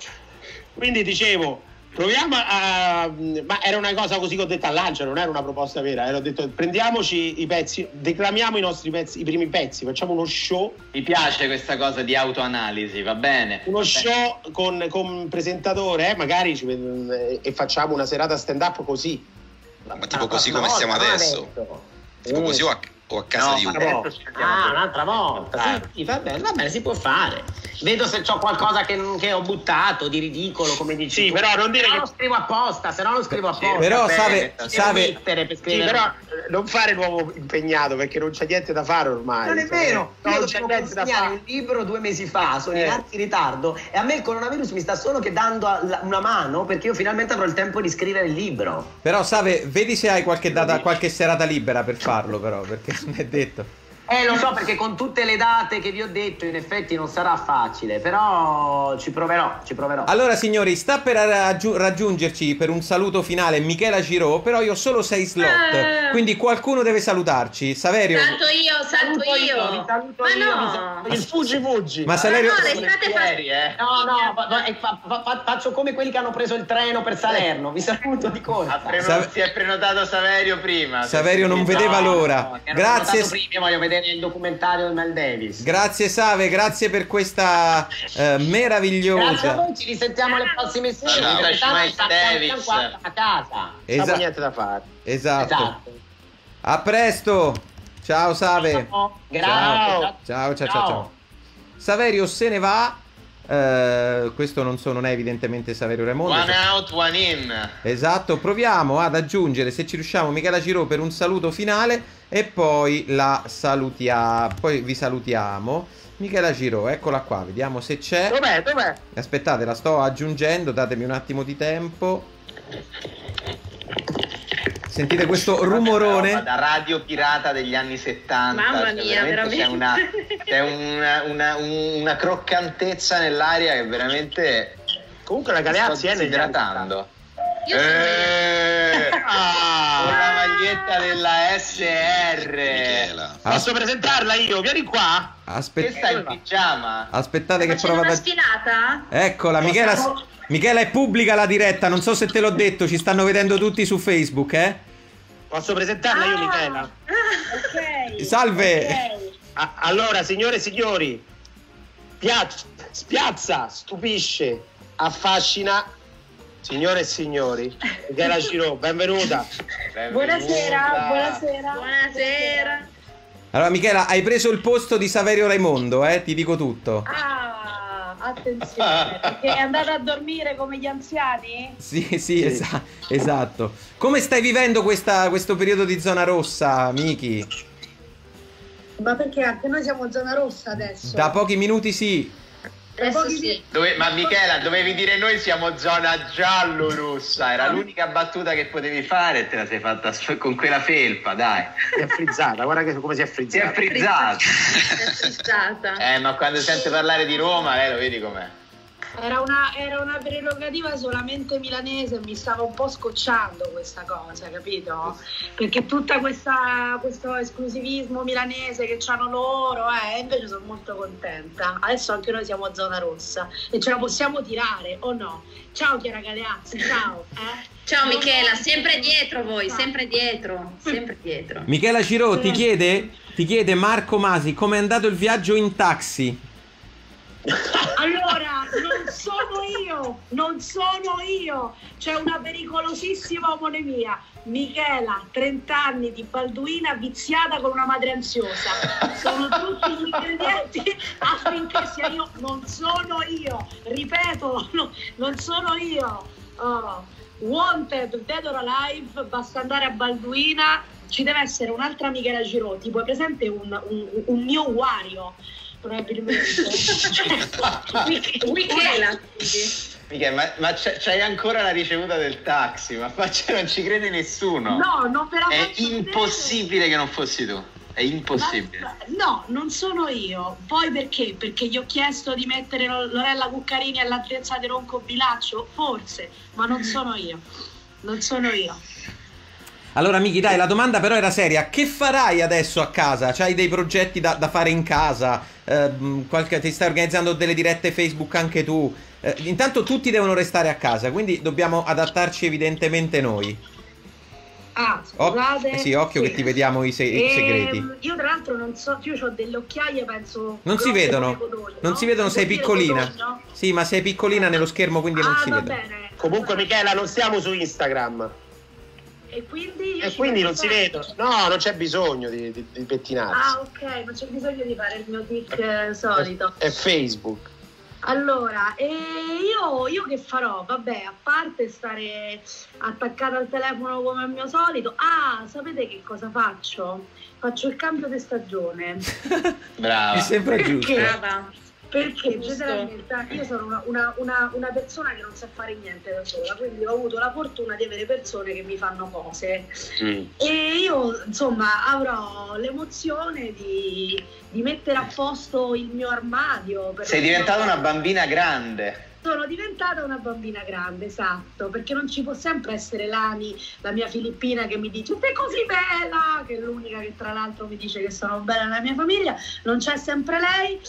Quindi dicevo, proviamo a... Ma era una cosa così che ho detto all'Ancia, non era una proposta vera. Ero detto, prendiamoci i pezzi, declamiamo i nostri pezzi, i primi pezzi, facciamo uno show. Mi piace questa cosa di autoanalisi, va bene. Uno Va show con, con presentatore, eh, magari ci, e facciamo una serata stand-up così. Ma tipo così come stiamo adesso? Tipo così o a, o a casa No, di ma uno? adesso ci andiamo Ah, a- un'altra volta. Sì, sì, va bene, va bene, si può fare. Vedo se c'ho qualcosa che, che ho buttato di ridicolo, come dici. Sì, tu. però non dire Se no che- lo scrivo apposta, se no lo scrivo apposta. Però bene, Save, sta- Save, Devo mettere per Sì, scrivere. però eh, non fare nuovo impegnato perché non c'è niente da fare ormai. Non è Cioè, vero, non io c'è dovevo niente da consegnare fare. un libro due mesi fa, sono in Eh. archi ritardo e a me il coronavirus mi sta solo che dando a- una mano perché io finalmente avrò il tempo di scrivere il libro. però Save, vedi se hai qualche data, qualche serata libera per farlo però, perché non è detto. Eh, lo so, perché con tutte le date che vi ho detto in effetti non sarà facile, però ci proverò, ci proverò. Allora signori, sta per raggiu- raggiungerci per un saluto finale Michela Giraud, però io ho solo sei slot, Eh. quindi qualcuno deve salutarci. Saverio, Salto io, salto io. vi saluto Ma io, vi no. saluto Il fuggi fuggi. ma Saverio... Ma no, restate fa- Ieri, eh. No, no, fa- fa- fa- fa- fa- faccio come quelli che hanno preso il treno per Salerno, vi saluto di Ha corsa. preno- Sa- si è prenotato Saverio prima. Saverio non vedeva No, l'ora. no, che hanno Grazie, prenotato prima, voglio vedere il documentario di Mel Davis. grazie Save, grazie per questa eh, Grazie a meravigliosa... voi, ci risentiamo alle prossime sere. Ciao, Tanto Miles siamo Davis. qua a casa. Non Esa- niente da fare. esatto. Esatto. A presto. Ciao Save. Grazie. Ciao, ciao, ciao, ciao, ciao. Saverio se ne va. Eh, questo non, so, non è evidentemente Saverio Raimondo. One out, one in. Esatto, proviamo ad aggiungere, se ci riusciamo, Michela Giraud per un saluto finale e poi la salutiamo. Poi vi salutiamo. Michela Giraud, eccola qua, vediamo se c'è. Dov'è? Dov'è? Aspettate, la sto aggiungendo, datemi un attimo di tempo. Sentite questo rumorone? Da radio pirata degli anni settanta. Mamma cioè, mia, veramente c'è una, c'è una, una, una croccantezza nell'aria che veramente Comunque la Galeazzi è sto negli idratando. Io sono Eh, Ah! con la maglietta della S R. Michela. Posso presentarla io? Vieni qua. Che Aspe- stai in pigiama? aspettate che facendo prova una da... sfilata? Eccola, Michela, Michela è pubblica la diretta, non so se te l'ho detto, ci stanno vedendo tutti su Facebook, eh? Posso presentarla io, Michela? Ah, ok. Salve! Ok. A- allora, signore e signori, piazza, spiazza, stupisce, affascina. Signore e signori, Michela Giraud, benvenuta. Buonasera, buonasera. Buonasera. Allora Michela, hai preso il posto di Saverio Raimondo, eh? Ti dico tutto. Ah, attenzione, perché è andata a dormire come gli anziani? Sì, sì, esa- esatto. Come stai vivendo questa- questo periodo di zona rossa, Miki? Ma perché anche noi siamo in zona rossa adesso? Da pochi minuti sì. Adesso sì. Dove, ma Michela, dovevi dire noi siamo zona giallo-rossa, era l'unica battuta che potevi fare e te la sei fatta con quella felpa, dai. Si è frizzata, guarda che, come si è frizzata. Si è frizzata. Si è frizzata. Eh, ma quando sente parlare di Roma, eh, lo vedi com'è. Era una, era una prerogativa solamente milanese e mi stava un po' scocciando questa cosa, capito? Perché tutta questa questo esclusivismo milanese che c'hanno loro, eh, invece sono molto contenta. Adesso anche noi siamo a zona rossa e ce la possiamo tirare, o no? Ciao Chiara Galeazzi, ciao. Eh? Ciao Michela, sempre dietro voi, sempre dietro, sempre dietro. Michela Ciro ti chiede, ti chiede Marco Masi come è andato il viaggio in taxi. Allora, non sono io, non sono io, c'è una pericolosissima omonimia. Michela, trenta anni di Balduina viziata con una madre ansiosa. Sono tutti gli ingredienti affinché sia io. Non sono io, ripeto, no, non sono io. Oh. Wanted, Dead or Alive, basta andare a Balduina, ci deve essere un'altra Michela Ciro, tipo è presente un, un, un mio Wario. Probabilmente Michela, Michela, ma, ma c'hai ancora la ricevuta del taxi, ma faccia, non ci crede nessuno. No, non ve la È faccio impossibile vedere. Che non fossi tu. È impossibile. Ma, no, non sono io. Poi perché? Perché gli ho chiesto di mettere Lorella Cuccarini all'altezza di Ronco Bilaccio? Forse, ma non sono io. Non sono io. Allora Miki, dai, la domanda però era seria. Che farai adesso a casa? C'hai dei progetti da, da fare in casa? Eh, qualche, ti stai organizzando delle dirette Facebook anche tu? Eh, intanto tutti devono restare a casa, quindi dobbiamo adattarci evidentemente noi. Ah, scusate. Oh, eh sì, occhio sì. che ti vediamo i, se i E, segreti. io tra l'altro non so, io ho delle occhiaie, penso. Non si grosse vedono, come codogno, non no? si vedono, Si sei può dire piccolina. codogno? Sì, ma sei piccolina nello schermo, quindi non Ah, si va vede. bene. Comunque Michela, non stiamo su Instagram. E quindi, io E ci quindi non posso si fare? vedono. No, non c'è bisogno di, di, di pettinarsi. Ah, ok, non c'è bisogno di fare il mio tic eh, solito. È, è Facebook. Allora, e io, io che farò? Vabbè, a parte stare attaccata al telefono come al mio solito. Ah, sapete che cosa faccio? Faccio il cambio di stagione. Brava. Mi sembra giusto. Brava. Perché Giusto. generalmente io sono una, una, una, una persona che non sa fare niente da sola, quindi ho avuto la fortuna di avere persone che mi fanno cose. Mm. E io insomma avrò l'emozione di, di mettere a posto il mio armadio. Per Sei diventata una bambina grande. Sono diventata una bambina grande, esatto, perché non ci può sempre essere Lani, la mia filippina, che mi dice sei così bella, che è l'unica che tra l'altro mi dice che sono bella nella mia famiglia, non c'è sempre lei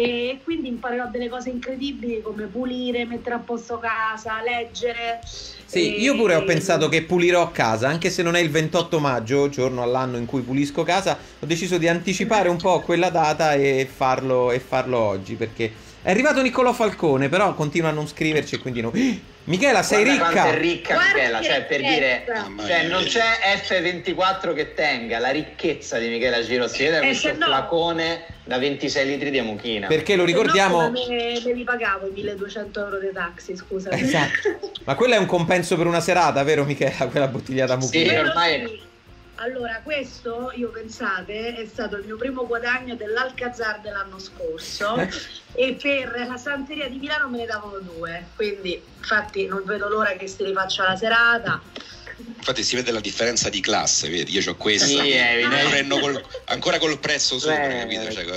e quindi imparerò delle cose incredibili come pulire, mettere a posto casa, leggere. Sì, e... io pure ho pensato che pulirò casa, anche se non è il ventotto maggio, giorno all'anno in cui pulisco casa, ho deciso di anticipare un po' quella data e farlo, e farlo oggi, perché è arrivato Niccolò Falcone, però continua a non scriverci e quindi no. Michela, sei Guarda ricca! quanto è ricca Guarda Michela, che cioè per dire, ricchezza. cioè non c'è F ventiquattro che tenga la ricchezza di Michela Ciro, si vede Eh, questo se no- flacone da ventisei litri di amuchina. Perché lo ricordiamo... Se no, me, me li pagavo i milleduecento euro dei taxi, scusa. Esatto. Ma quello è un compenso per una serata, vero Michela? Quella bottiglia da Sì, mucchina. ormai Sì. Allora, questo, io pensate, è stato il mio primo guadagno dell'Alcazar dell'anno scorso e per la Santeria di Milano me ne davano due, quindi infatti non vedo l'ora che si rifaccia la serata. Infatti si vede la differenza di classe, vedi? Io ho questa, Sì, è evidente. euro e no- col- ancora col prezzo sopra, Eh, capito? Cioè,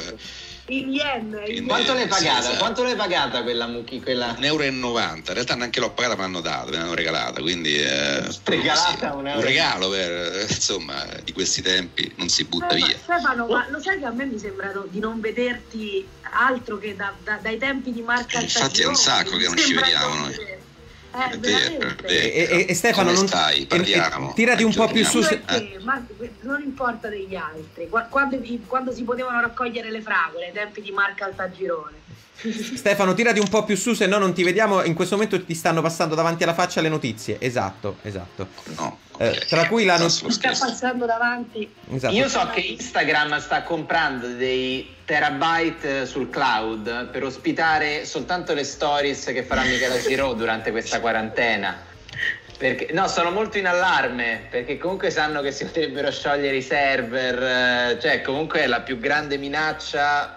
In yen, in Quindi- quanto l'hai Sì, pagata? esatto. Quanto l'hai pagata quella mucchi, quella un euro e novanta, in realtà neanche l'ho pagata, me l'hanno data, me l'hanno regalata, quindi eh, regalata sì, un euro. un regalo per, eh, insomma, di questi tempi non si butta Eh, ma via. Stefano, ma lo sai che a me mi sembra di non vederti altro che da- da- dai tempi di Marca Eh, infatti è un Altagioni, sacco che mi non ci sembra vediamo di- noi. Eh, È vero, è veramente. vero. E, e- e Stefano, Come non stai? e- Parliamo. e- tirati un po' più su. se- Perché? Ma non importa degli altri. Qua- Quando, quando si potevano raccogliere le fragole, ai tempi di Marca Altagirone. Stefano, tirati un po' più su, se no non ti vediamo. In questo momento ti stanno passando davanti alla faccia le notizie. Esatto, esatto. No, Eh, ok. tra cui la No, not- sullo Sta scherzo. passando davanti. esatto. Io so che Instagram sta comprando dei terabyte sul cloud per ospitare soltanto le stories che farà Michela Ciro durante questa quarantena. Perché, no, sono molto in allarme perché comunque sanno che si potrebbero sciogliere i server, eh, cioè comunque è la più grande minaccia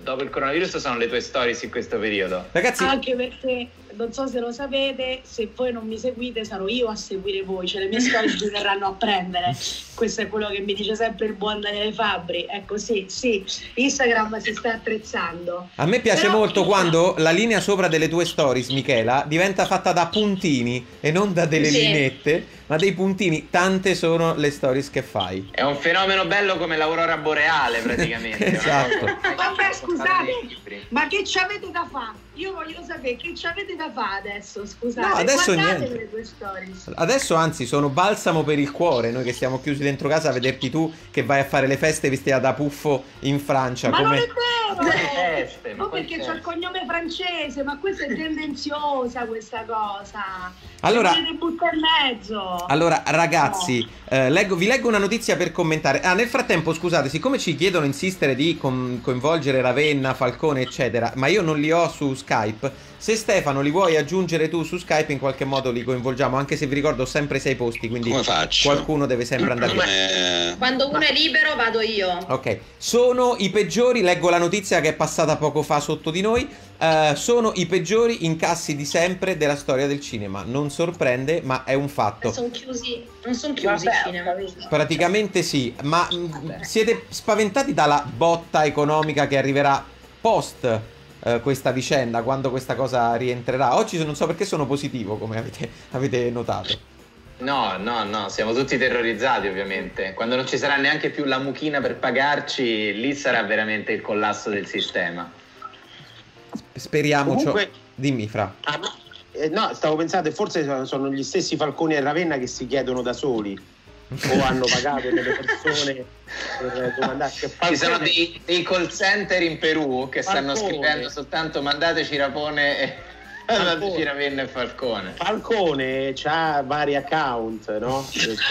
dopo il coronavirus sono le tue stories in questo periodo. Ragazzi, anche perché non so se lo sapete, se voi non mi seguite sarò io a seguire voi, cioè le mie stories vi verranno a prendere. Questo è quello che mi dice sempre il buon Daniele Fabbri. È così, sì, Instagram si sta attrezzando. a me piace Però- molto quando la linea sopra delle tue stories, Michela, diventa fatta da puntini e non da delle Sì. lineette, ma dei puntini. Tante sono le stories che fai. È un fenomeno bello come l'aurora boreale praticamente. Esatto. Vabbè, scusate, ma che ci avete da fare? Io voglio sapere che ci avete da fare adesso, scusate. No, adesso Guardate niente. le tue stories. Adesso anzi sono balsamo per il cuore, noi che siamo chiusi dentro casa a vederti tu che vai a fare le feste vestita da puffo in Francia. Ma non come... è vero! Feste, ma No, poi perché feste. c'ho il cognome francese, ma questa è tendenziosa questa cosa. Allora- Mi volete buttare in mezzo. Allora, ragazzi, eh, leggo- vi leggo una notizia per commentare. Ah, nel frattempo, scusate, siccome ci chiedono insistere di com- coinvolgere Ravenna, Falcone, eccetera, ma io non li ho su Skype. Se Stefano li vuoi aggiungere tu su Skype, in qualche modo li coinvolgiamo. Anche se vi ricordo ho sempre sei posti, quindi Come faccio? qualcuno deve sempre andare via. Come... Quando uno è libero vado io. Ok, sono i peggiori, leggo la notizia che è passata poco fa sotto di noi, eh, sono i peggiori incassi di sempre della storia del cinema. Non sorprende, ma è un fatto. Sono chiusi, non sono chiusi i cinema. Praticamente sì, ma mh, siete spaventati dalla botta economica che arriverà post eh, questa vicenda, quando questa cosa rientrerà? Oggi non so perché sono positivo, come avete, avete notato. No, no, no, siamo tutti terrorizzati ovviamente. Quando non ci sarà neanche più la mucchina per pagarci, lì sarà veramente il collasso del sistema. Speriamo. Comunque- Dimmi, Fra. Ah, ma- eh, no, stavo pensando, forse sono- sono gli stessi Falconi e Ravenna che si chiedono da soli o hanno pagato delle persone per domandare. Che Ci sono Falcone- dei, dei call center in Perù che stanno Falcone. scrivendo soltanto mandateci Rapone e mandateci Ravenna e Falcone. Falcone ha vari account, no?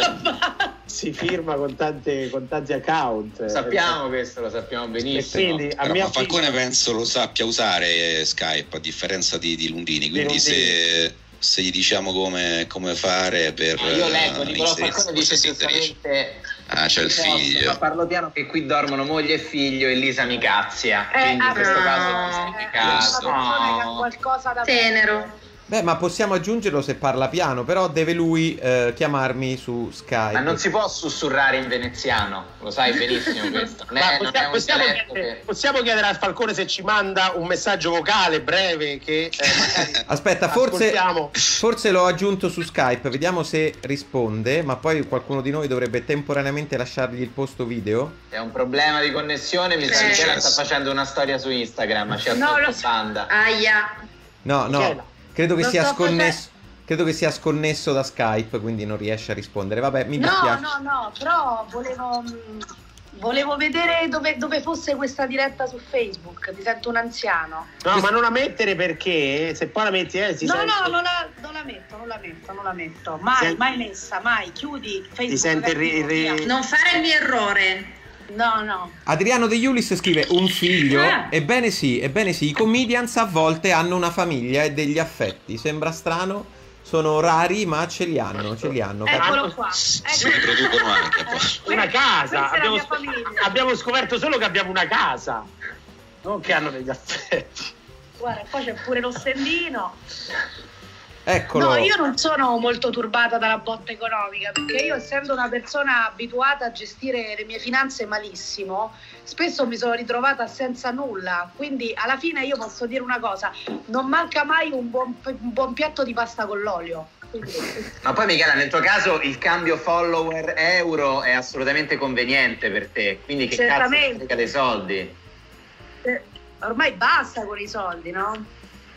Si firma con, tante, con tanti account. Sappiamo questo, lo sappiamo E benissimo. quindi a Però, mio ma Falcone avviso- penso lo sappia usare eh, Skype a differenza di, di Lundini, quindi Lundini. se, se gli diciamo come, come fare per No, io leggo, eh, Nicolò inserirsi, Falcone dice forse si inserisce. giustamente Ah, c'è il "Posso, figlio. ma parlo piano che qui dormono moglie e figlio e Lisa mi cazzia". Eh, Quindi in questo ah, caso è eh, giustificato. una persona che ha No. qualcosa da Tenero. Beh, ma possiamo aggiungerlo se parla piano, però deve lui eh, chiamarmi su Skype. Ma non si può sussurrare in veneziano, lo sai benissimo questo. Non Ma è, non è possiamo, un possiamo dialetto chiedere, che... possiamo chiedere a Falcone se ci manda un messaggio vocale breve che eh, magari Aspetta, forse, ascoltiamo. forse l'ho aggiunto su Skype, vediamo se risponde, ma poi qualcuno di noi dovrebbe temporaneamente lasciargli il posto video. È un problema di connessione, mi sa Eh. che Michela sta facendo una storia su Instagram, ci ha No, lo fatto so. banda. Aia. No, no, Michela. credo che Lo sia sto sconnesso. Credo che sia sconnesso da Skype, quindi non riesce a rispondere. Vabbè, mi No, dispiace. no, no, però volevo, mh, volevo vedere dove, dove fosse questa diretta su Facebook. Mi sento un anziano. No, ma non la mettere perché se poi la metti eh, si No, sente, no, non la, non la metto, non la metto, non la metto. Mai, Senti- mai messa, mai. Chiudi Facebook. ti sente ri- vecchio, ri- via. Non fare il mio errore. No, no. Adriano De Iulis scrive un figlio. Ah. Ebbene sì, ebbene sì, i comedians a volte hanno una famiglia e degli affetti. Sembra strano, sono rari, ma ce li hanno, ce li hanno. Eccolo qua. Si Eccolo. riproducono anche poi. una casa. Questa è la Abbiamo, mia scop- famiglia. abbiamo scoperto solo che abbiamo una casa, non che hanno degli affetti. Guarda, qua c'è pure lo stendino. Eccolo. No, io non sono molto turbata dalla botta economica, perché io, essendo una persona abituata a gestire le mie finanze malissimo, spesso mi sono ritrovata senza nulla. Quindi alla fine io posso dire una cosa: non manca mai un buon, un buon piatto di pasta con l'olio. Quindi- Ma poi Michela, nel tuo caso il cambio follower euro è assolutamente conveniente per te, quindi che Certamente. cazzo frega dei soldi? eh, ormai basta con i soldi, no?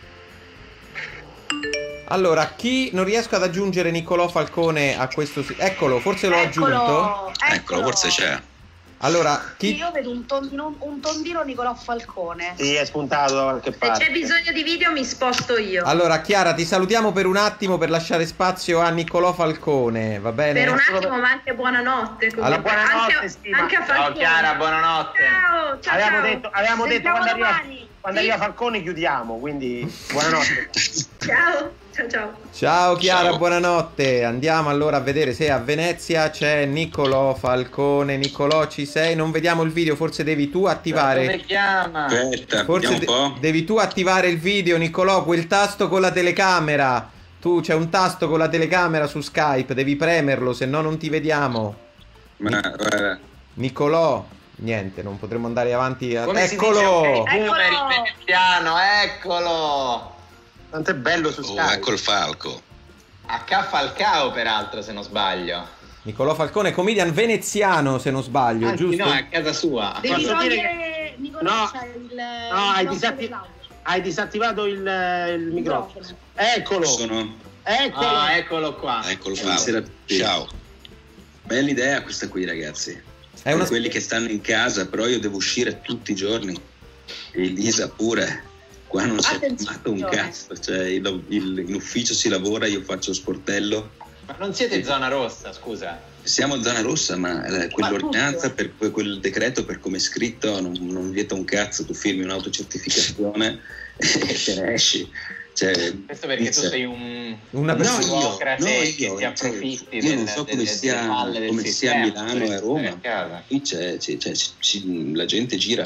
Allora, chi non riesco ad aggiungere Niccolò Falcone a questo si- Eccolo, forse l'ho aggiunto. Eccolo, Eccolo, forse c'è. Allora, Sì, chi io vedo un tondino, un tondino Niccolò Falcone. Sì, è spuntato da qualche Se parte. c'è bisogno di video mi sposto io. Allora, Chiara, ti salutiamo per un attimo per lasciare spazio a Niccolò Falcone, va bene? Per un attimo, ma anche buonanotte. comunque. Allora, buonanotte, anche, stima. anche a Ciao Falcone. Chiara, buonanotte. Ciao, ciao, avevamo ciao. detto, avevamo detto Sentiamo quando arriva, domani. quando arriva Falcone chiudiamo, quindi buonanotte. Ciao, ciao ciao. Ciao Chiara, Ciao. buonanotte. Andiamo allora a vedere se a Venezia c'è Niccolò Falcone. Niccolò, ci sei? Non vediamo il video, forse devi tu Come attivare. chiama? Aspetta, Forse vediamo un de- po'. devi tu attivare il video, Niccolò, quel tasto con la telecamera. Tu c'è un tasto con la telecamera su Skype, devi premerlo, se no non ti vediamo. Ma guarda, Niccolò, niente, non potremo andare avanti. A... Come si dice? Eccolo! Ok, Boomer il veneziano, eccolo! Tanto è bello su oh, Skype. ecco il falco. H Falcao peraltro, se non sbaglio. Niccolò Falcone, comedian veneziano, se non sbaglio, Anzi, giusto? no, è a casa sua. Devi Posso dire togliere, Nicolò, No. c'hai il... No, hai, il disatti- dell'audio. hai disattivato il, il microfono. Eccolo, Sono... eccolo. Ah, eccolo qua. Ecco il Buonasera a falco. tutti. Ciao. Bella idea questa qui, ragazzi. È Per una... quelli che stanno in casa, però io devo uscire tutti i giorni. E Elisa pure. Qua non si è Attenzione. fermato un cazzo. Cioè, il- il- in ufficio si lavora, io faccio sportello. Ma non siete zona rossa, scusa? Siamo in zona rossa, ma eh, quell'ordinanza, per que- quel decreto, per come è scritto, non, non vieta un cazzo. Tu firmi un'autocertificazione e te ne esci. Cioè, Questo perché tu inizia- sei un Una No, persona... io, burocrate no, che io, si approfitti io non del- so come delle- sia, delle palle del come sia a sistema, Milano e a per Roma. stare a casa. Qui c'è, c'è- c'è- ci- la gente gira.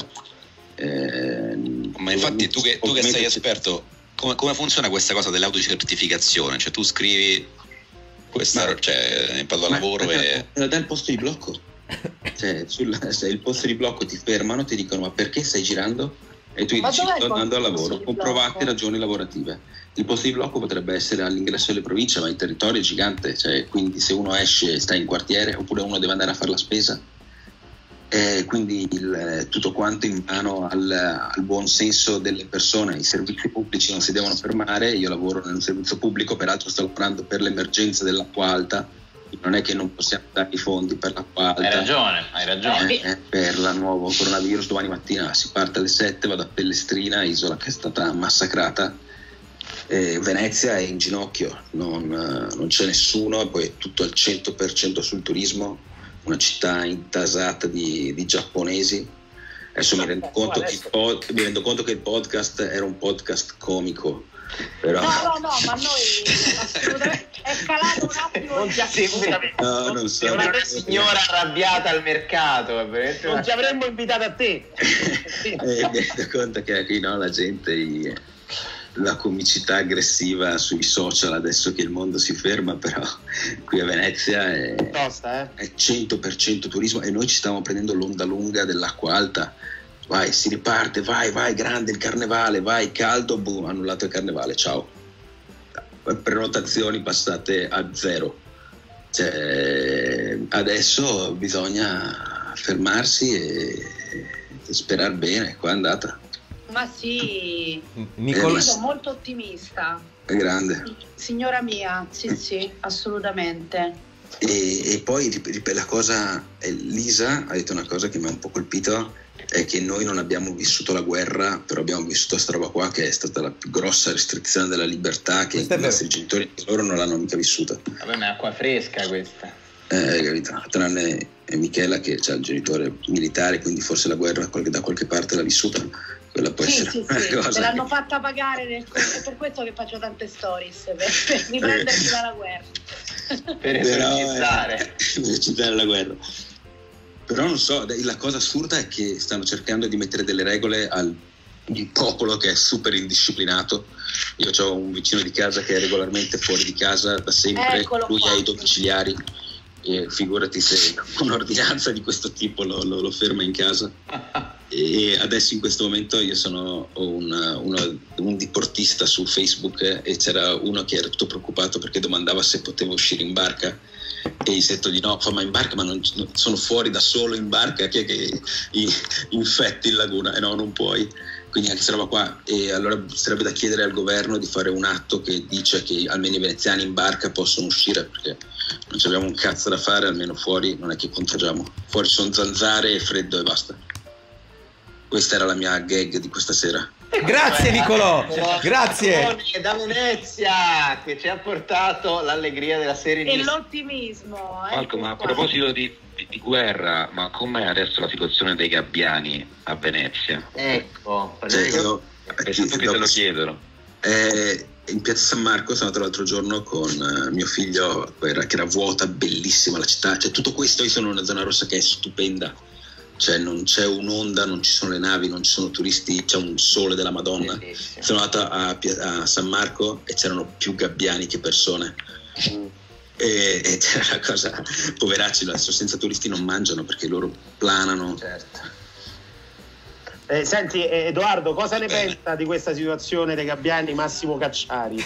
Eh, Ma infatti tu che, tu che sei ovviamente- esperto, come, come funziona questa cosa dell'autocertificazione? Cioè tu scrivi questa, Ma- cioè vado al Ma- lavoro ma- e... ma dà il posto di blocco. Cioè, sul, se il posto di blocco ti fermano, ti dicono: ma perché stai girando? E tu gli Ma dici: dov'è il sto andando al posto lavoro, di comprovate blocco? ragioni lavorative. Il posto di blocco potrebbe essere all'ingresso delle province, ma il territorio è gigante, cioè, quindi se uno esce sta in quartiere, oppure uno deve andare a fare la spesa. Eh, quindi il- tutto quanto in mano al, al buon senso delle persone. I servizi pubblici non si devono fermare. Io lavoro nel servizio pubblico, peraltro sto lavorando per l'emergenza dell'acqua alta. Non è che non possiamo dare i fondi per l'acqua alta. Hai ragione, hai ragione. Eh, eh, per il nuovo coronavirus domani mattina si parte alle sette, vado a Pellestrina, isola che è stata massacrata. Eh, Venezia è in ginocchio, non, eh, non c'è nessuno, poi è tutto al cento per cento sul turismo, una città intasata di, di giapponesi. Adesso mi rendo, conto che il pod- mi rendo conto che il podcast era un podcast comico, però No, no, no, ma noi assolutamente è calato un attimo. Non ti assolutamente. no, non so. È una signora arrabbiata al mercato, è veramente Non una- ti avremmo invitato a te. Eh, mi rendo conto che qui no, la gente, i- la comicità aggressiva sui social adesso che il mondo si ferma, però qui a Venezia è, Tosta, eh? è cento per cento turismo e noi ci stiamo prendendo l'onda lunga dell'acqua alta. Vai, si riparte, vai, vai, grande il carnevale, vai, caldo, boom, annullato il carnevale, ciao. Prenotazioni passate a zero. Cioè, adesso bisogna fermarsi e, e sperare bene, qua è andata. Ma sì, Niccolò... Eh, io sono molto ottimista. È grande. Signora mia, sì, sì, assolutamente. E, e poi rip- rip- la cosa, eh, Lisa ha detto una cosa che mi ha un po' colpito, è che noi non abbiamo vissuto la guerra, però abbiamo vissuto sta roba qua che è stata la più grossa restrizione della libertà che Questo è i nostri genitori loro non l'hanno mica vissuta. Vabbè, ma è acqua fresca questa. Eh, capito? Tranne Michela che ha il genitore militare, quindi forse la guerra qualche- da qualche parte l'ha vissuta. Quella può Sì, essere sì, una sì, cosa me l'hanno che- fatta pagare nel... è per questo che faccio tante stories, per, per riprendersi dalla guerra. Per Però, esorcizzare. eh, per esorcizzare la guerra. Però non so, la cosa assurda è che stanno cercando di mettere delle regole al un popolo che è super indisciplinato. Io ho un vicino di casa che è regolarmente fuori di casa da sempre, Eccolo lui qua. ha i domiciliari e figurati se un'ordinanza di questo tipo lo, lo- lo ferma in casa. E adesso in questo momento io sono un, uno- un diportista su Facebook e c'era uno che era tutto preoccupato perché domandava se poteva uscire in barca e gli ho detto di no, fa ma in barca, ma non, non- sono fuori da solo in barca, chi è che i- infetti in laguna? E no, non puoi. Quindi anche questa roba qua, e allora sarebbe da chiedere al governo di fare un atto che dice che almeno i veneziani in barca possono uscire, perché non ci abbiamo un cazzo da fare, almeno fuori non è che contagiamo, fuori sono zanzare e freddo e basta. Questa era la mia gag di questa sera. Grazie Niccolò, grazie. Da Venezia, che ci ha portato l'allegria della E serenità. l'ottimismo. eh. Marco, ma a proposito di, di- di guerra, ma com'è adesso la situazione dei gabbiani a Venezia? Ecco, Cioè, io, Eh, Tutti te lo chiedono. Eh, in piazza San Marco sono andato l'altro giorno con uh, mio figlio, era, che era vuota, bellissima la città, cioè tutto questo. Io sono in una zona rossa che è stupenda, cioè non c'è un'onda, non ci sono le navi, non ci sono turisti, c'è un sole della Madonna. Bellissimo. Sono andato a, a San Marco e c'erano più gabbiani che persone. Mm. E, e c'era una cosa, poveracci, adesso senza turisti non mangiano perché loro planano. Certo. Eh, senti Edoardo, cosa ne pensa di questa situazione dei gabbiani Massimo Cacciari?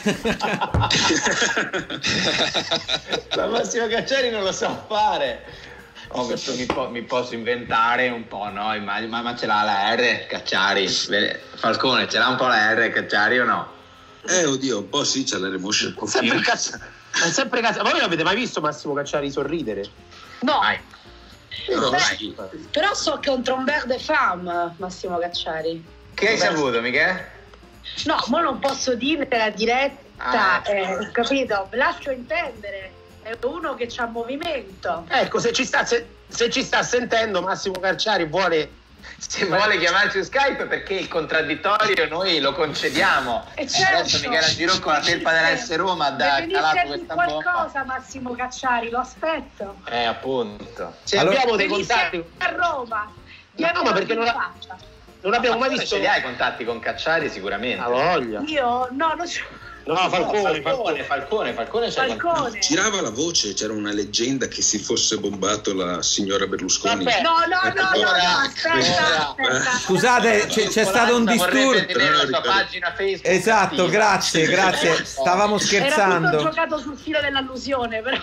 Ma Massimo Cacciari non lo sa fare. Oh, questo mi, po- mi posso inventare un po', no? Immagino, ma, ma ce l'ha la R Cacciari? Falcone, ce l'ha un po' la R Cacciari o no? Eh oddio, un po' sì, c'è la remotion. È sempre Cacciari. È sempre Cacciari. Ma voi l'avete mai visto Massimo Cacciari sorridere? No. Mai. No, Beh, però so che è un trombeur de femme Massimo Cacciari. Che hai saputo, Michele? No, ma non posso dire la diretta, ah, eh, capito? Lascio intendere, è uno che c'ha movimento. Ecco, se ci sta, se, se ci sta sentendo Massimo Cacciari vuole... Se vuole chiamarci su Skype, perché il contraddittorio noi lo concediamo. E certo. Adesso Michele Girò con la felpa della S Roma da calato questa qualcosa bomba. Massimo Cacciari, lo aspetto. Eh, appunto. Se allora, abbiamo dei contatti a Roma. No, no, ma perché non, ha... non abbiamo mai visto. Ce li hai contatti con Cacciari sicuramente. A voglia. Io no, non c'ho. No, Falcone, Falcone, Falcone, Falcone, c'è Falcone. Girava la voce, c'era una leggenda che si fosse bombato la signora Berlusconi. Vabbè. No, no, no, no, no, aspetta, aspetta. Scusate, c'è, c'è stato un disturbo. Esatto, grazie, grazie. Stavamo scherzando. Era tutto giocato sul filo dell'allusione, però.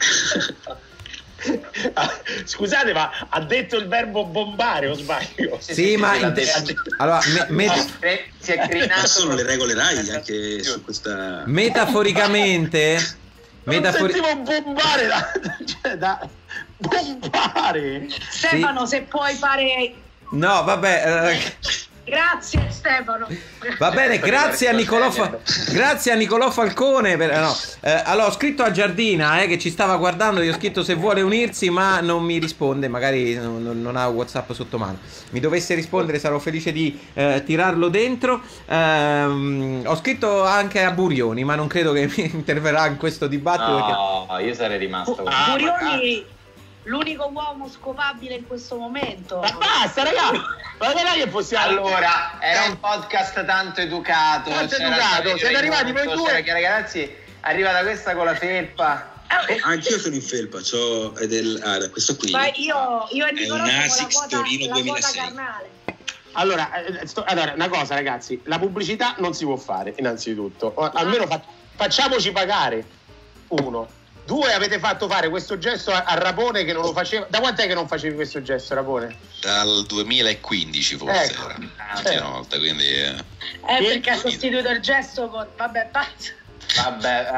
Scusate, ma ha detto il verbo bombare o sbaglio? Sì, sì, ma in... allora me, me... si è crinato. Sono le regole Rai anche su questa. Metaforicamente, non metafori... sentivo bombare da, cioè, da bombare. Stefano, sì. Se puoi fare. No, vabbè. Uh... Grazie Stefano. Va bene, grazie a Nicolò Fa... grazie a Nicolò Falcone per... no. eh, allora ho scritto a Giardina eh, che ci stava guardando, gli ho scritto se vuole unirsi, ma non mi risponde, magari non, non ha WhatsApp sotto mano. Mi dovesse rispondere sarò felice di eh, tirarlo dentro. Eh, ho scritto anche a Burioni, ma non credo che mi interverrà in questo dibattito. No, perché... io sarei rimasto ah, Burioni l'unico uomo scopabile in questo momento. Ma basta, ragazzi! Ma non è che possiamo. Allora, era un podcast tanto educato. Tanto educato, siete arrivati voi due. Che ragazzi, arriva da questa con la felpa. Eh, anch'io sono in felpa, c'ho è del, ah, questo qui. Ma io, io e Nicolò è un siamo ASICS la quota, Torino la duemilasei. quota carnale. Allora, eh, sto, allora, una cosa ragazzi, la pubblicità non si può fare, innanzitutto. O, almeno fa, facciamoci pagare. Uno. Due, avete fatto fare questo gesto a, a Rapone che non lo faceva. Da quant'è che non facevi questo gesto, Rapone? Dal duemilaquindici forse ecco. era l'ultima volta, quindi eh, eh perché ha sostituito il gesto con vabbè pazzo. Vabbè,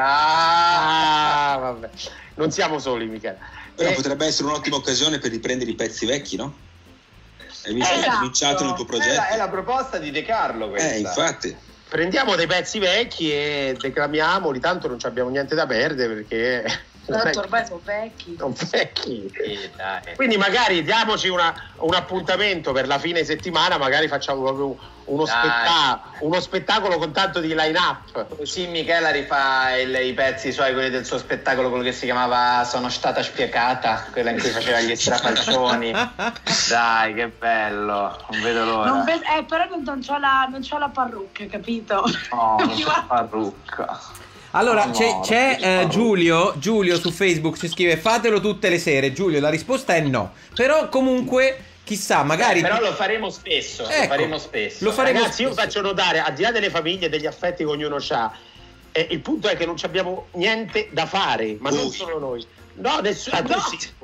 ah, ah, vabbè. Non siamo soli, Michele. Però eh, potrebbe essere un'ottima occasione per riprendere i pezzi vecchi, no? Hai visto esatto. che hai cominciato nel tuo progetto? È la, è la proposta di De Carlo questa. Eh, infatti. Prendiamo dei pezzi vecchi e declamiamoli, tanto non abbiamo niente da perdere perché... Tanto ormai sono vecchi. Sono vecchi. Sì, dai. Quindi magari diamoci una, un appuntamento per la fine settimana, magari facciamo proprio uno, spetta- uno spettacolo con tanto di line-up. Così Michela rifà il, i pezzi suoi, quelli del suo spettacolo, quello che si chiamava Sono stata spiegata, quella in cui faceva gli strafalcioni. Dai, che bello, non vedo l'ora. Non ve- eh, però non c'ho la, non c'ho la parrucca, capito? Oh, non c'ho la parrucca. Allora c'è, c'è eh, Giulio Giulio su Facebook ci scrive fatelo tutte le sere. Giulio, la risposta è no. Però comunque chissà, magari eh, però lo faremo spesso, ecco, lo faremo spesso. Lo faremo Ragazzi, spesso. io faccio notare, al di là delle famiglie e degli affetti che ognuno ha, eh, il punto è che non abbiamo niente da fare, ma non solo noi. No, nessuno. No.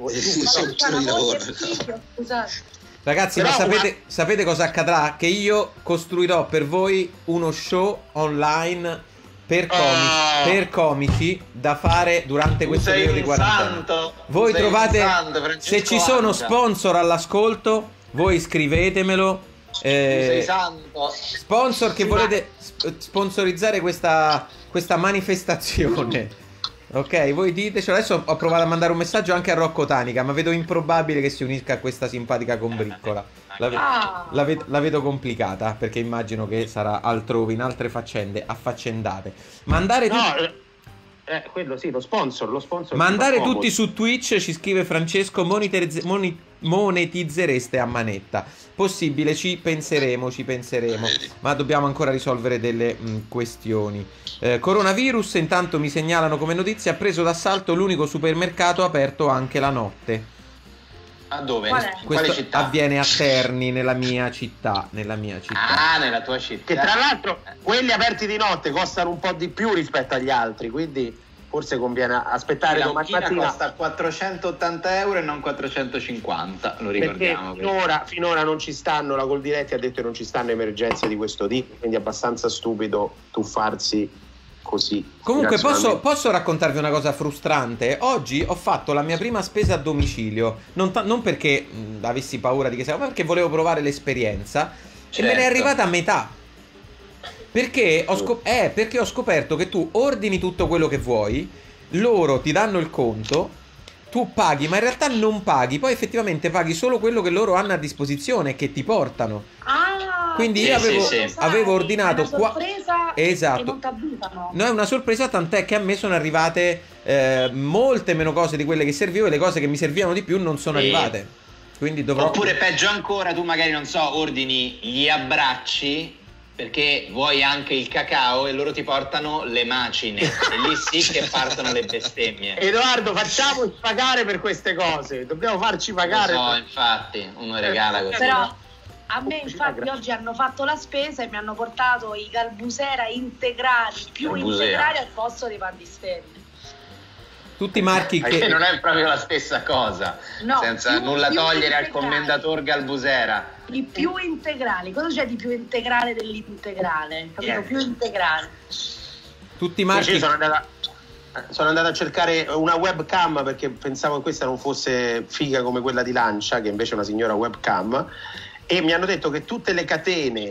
Scusate. Ragazzi, Però ma sapete, una... sapete cosa accadrà? Che io costruirò per voi uno show online per comici, oh. per comici da fare durante tu questo periodo di quarantena. Santo. Voi sei trovate, santo, se ci sono sponsor all'ascolto, voi scrivetemelo. Eh, sei santo. Sponsor che volete sponsorizzare questa, questa manifestazione. Ok, voi ditecelo. Adesso ho provato a mandare un messaggio anche a Rocco Tanica, ma vedo improbabile che si unisca a questa simpatica combriccola. La, ve- Ah. la, ve- la vedo complicata, perché immagino che sarà altrove, in altre faccende, affaccendate. Mandare No, tu- eh, eh, quello sì, lo sponsor, lo sponsor. Mandare fa comodo. tutti su Twitch, ci scrive Francesco, monetizz- moni- monetizzereste a manetta. Possibile, ci penseremo, ci penseremo, ma dobbiamo ancora risolvere delle mh, questioni. Eh, coronavirus, intanto mi segnalano come notizia, ha preso d'assalto l'unico supermercato aperto anche la notte. A dove? Qual è? In quale Questo città? avviene a Terni, nella mia città, nella mia città. Ah, nella tua città. Che tra l'altro quelli aperti di notte costano un po' di più rispetto agli altri, quindi forse conviene aspettare La domani mucchina mattina. costa quattrocentottanta euro e non quattrocentocinquanta, lo Perché ricordiamo. finora, finora non ci stanno, la Coldiretti ha detto che non ci stanno emergenze di questo tipo, quindi è abbastanza stupido tuffarsi così. Comunque posso, irrazionalmente. posso raccontarvi una cosa frustrante? Oggi ho fatto la mia prima spesa a domicilio, non, ta- non perché mh, avessi paura di che sia, ma perché volevo provare l'esperienza e me ne è Certo. arrivata a metà. Perché ho, scop- eh, perché ho scoperto che tu ordini tutto quello che vuoi, loro ti danno il conto, tu paghi, ma in realtà non paghi, poi effettivamente paghi solo quello che loro hanno a disposizione, che ti portano. Ah, Quindi sì, io avevo, sì, sì. avevo ordinato è una qua. sorpresa e Esatto. non t'avvisano. No, è una sorpresa, tant'è che a me sono arrivate eh, molte meno cose di quelle che servivo e le cose che mi servivano di più non sono Sì. arrivate. Quindi dovrò... Oppure peggio ancora, tu magari non so, ordini gli abbracci perché vuoi anche il cacao e loro ti portano le macine e lì sì che partono le bestemmie. Edoardo, facciamoci pagare per queste cose, dobbiamo farci Lo pagare. so, infatti, uno regala così. Però a me infatti oggi hanno fatto la spesa e mi hanno portato i Galbusera integrali, più Galbusera. integrali al posto dei pandisteri. Tutti i marchi Perché che... non è proprio la stessa cosa, No, senza più- nulla più togliere al integrali. commendator Galbusera. I più integrali, cosa c'è di più integrale dell'integrale? Capito? Niente. Più integrale. Tutti i Sì, marchi... sono andata, sono andato a cercare una webcam perché pensavo che questa non fosse figa come quella di Lancia, che invece è una signora webcam, e mi hanno detto che tutte le catene,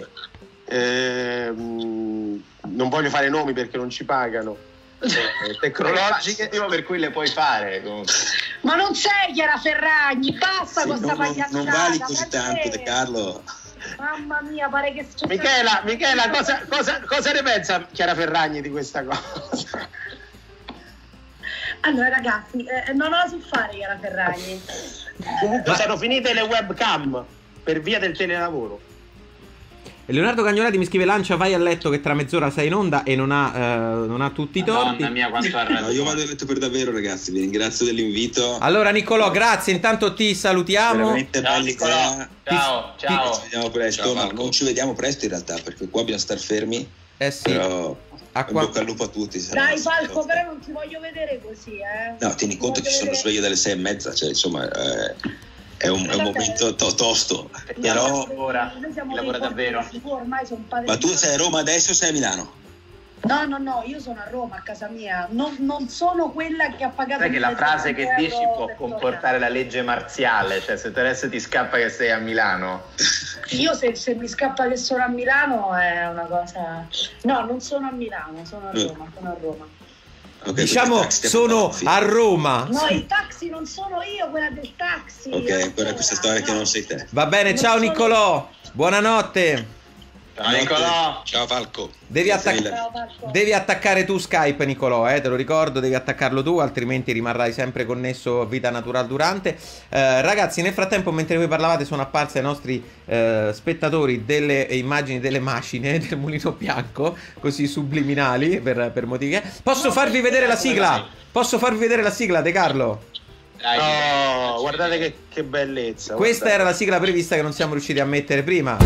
ehm, non voglio fare nomi perché non ci pagano, eh, tecnologiche, Per cui le puoi fare comunque. Ma non sei Chiara Ferragni, basta Sì, con sta non, non- pagliacciata. non vali così ma tanto, che- De Carlo. Mamma mia, pare che sto- Michela, Michela cosa, cosa, cosa ne pensa Chiara Ferragni di questa cosa? Allora ragazzi, eh, non la so fare Chiara Ferragni. Comunque sono finite le webcam per via del telelavoro. Leonardo Cagnolati mi scrive: Lancia, vai a letto che tra mezz'ora sei in onda e non ha, eh, non ha tutti i torti. Madonna mia, quanto ha ragione. No, io vado a letto per davvero, ragazzi. Vi ringrazio dell'invito. Allora Nicolò, grazie, intanto ti salutiamo. Veramente Ciao belli Nicolò, qua. ciao, ciao. Ci vediamo presto. Ciao, No, Marco. non ci vediamo presto in realtà, perché qua bisogna star fermi. Eh sì. Però A in qua- bocca al lupo a tutti. sarà Dai una Falco, situazione. però non ti voglio vedere così, eh. No, tieni Ti conto che voglio sono vedere- sveglio dalle sei e mezza, cioè insomma eh, è, un, è un momento to- tosto. Però, lavora, Noi siamo lavora dei davvero. fortissimi, tu ormai sono padre. ma tu sei a Roma adesso o sei a Milano? No, no, no, io sono a Roma, a casa mia. Non, non sono quella che ha pagato. Sai che la frase che millesettecento dici euro può per comportare la legge marziale, cioè se te adesso ti scappa che sei a Milano. tornare. Io se, se mi scappa che sono a Milano è una cosa. No, non sono a Milano, sono a Eh. Roma, sono a Roma. Ok, Diciamo, perché taxi sono ti a Roma. No, il taxi non sono io, quella del taxi. Ok, ancora, quella è questa storia che no. non sei te. Va bene, Non ciao sono- Nicolò. Buonanotte. Ciao Nicolò. Ciao Falco. Devi, Grazie attac- mille. Ciao, Marco. devi attaccare tu Skype, Nicolò, eh, te lo ricordo, devi attaccarlo tu, altrimenti rimarrai sempre connesso a Vita Natural Durante. Eh, ragazzi, nel frattempo, mentre voi parlavate, sono apparse ai nostri eh, spettatori delle immagini delle macine del Mulino Bianco, così subliminali, per, per motivi che... Posso farvi vedere la sigla? Posso farvi vedere la sigla, De Carlo? Dai, No, guardate che, che bellezza. Questa guardate. era la sigla prevista che non siamo riusciti a mettere prima.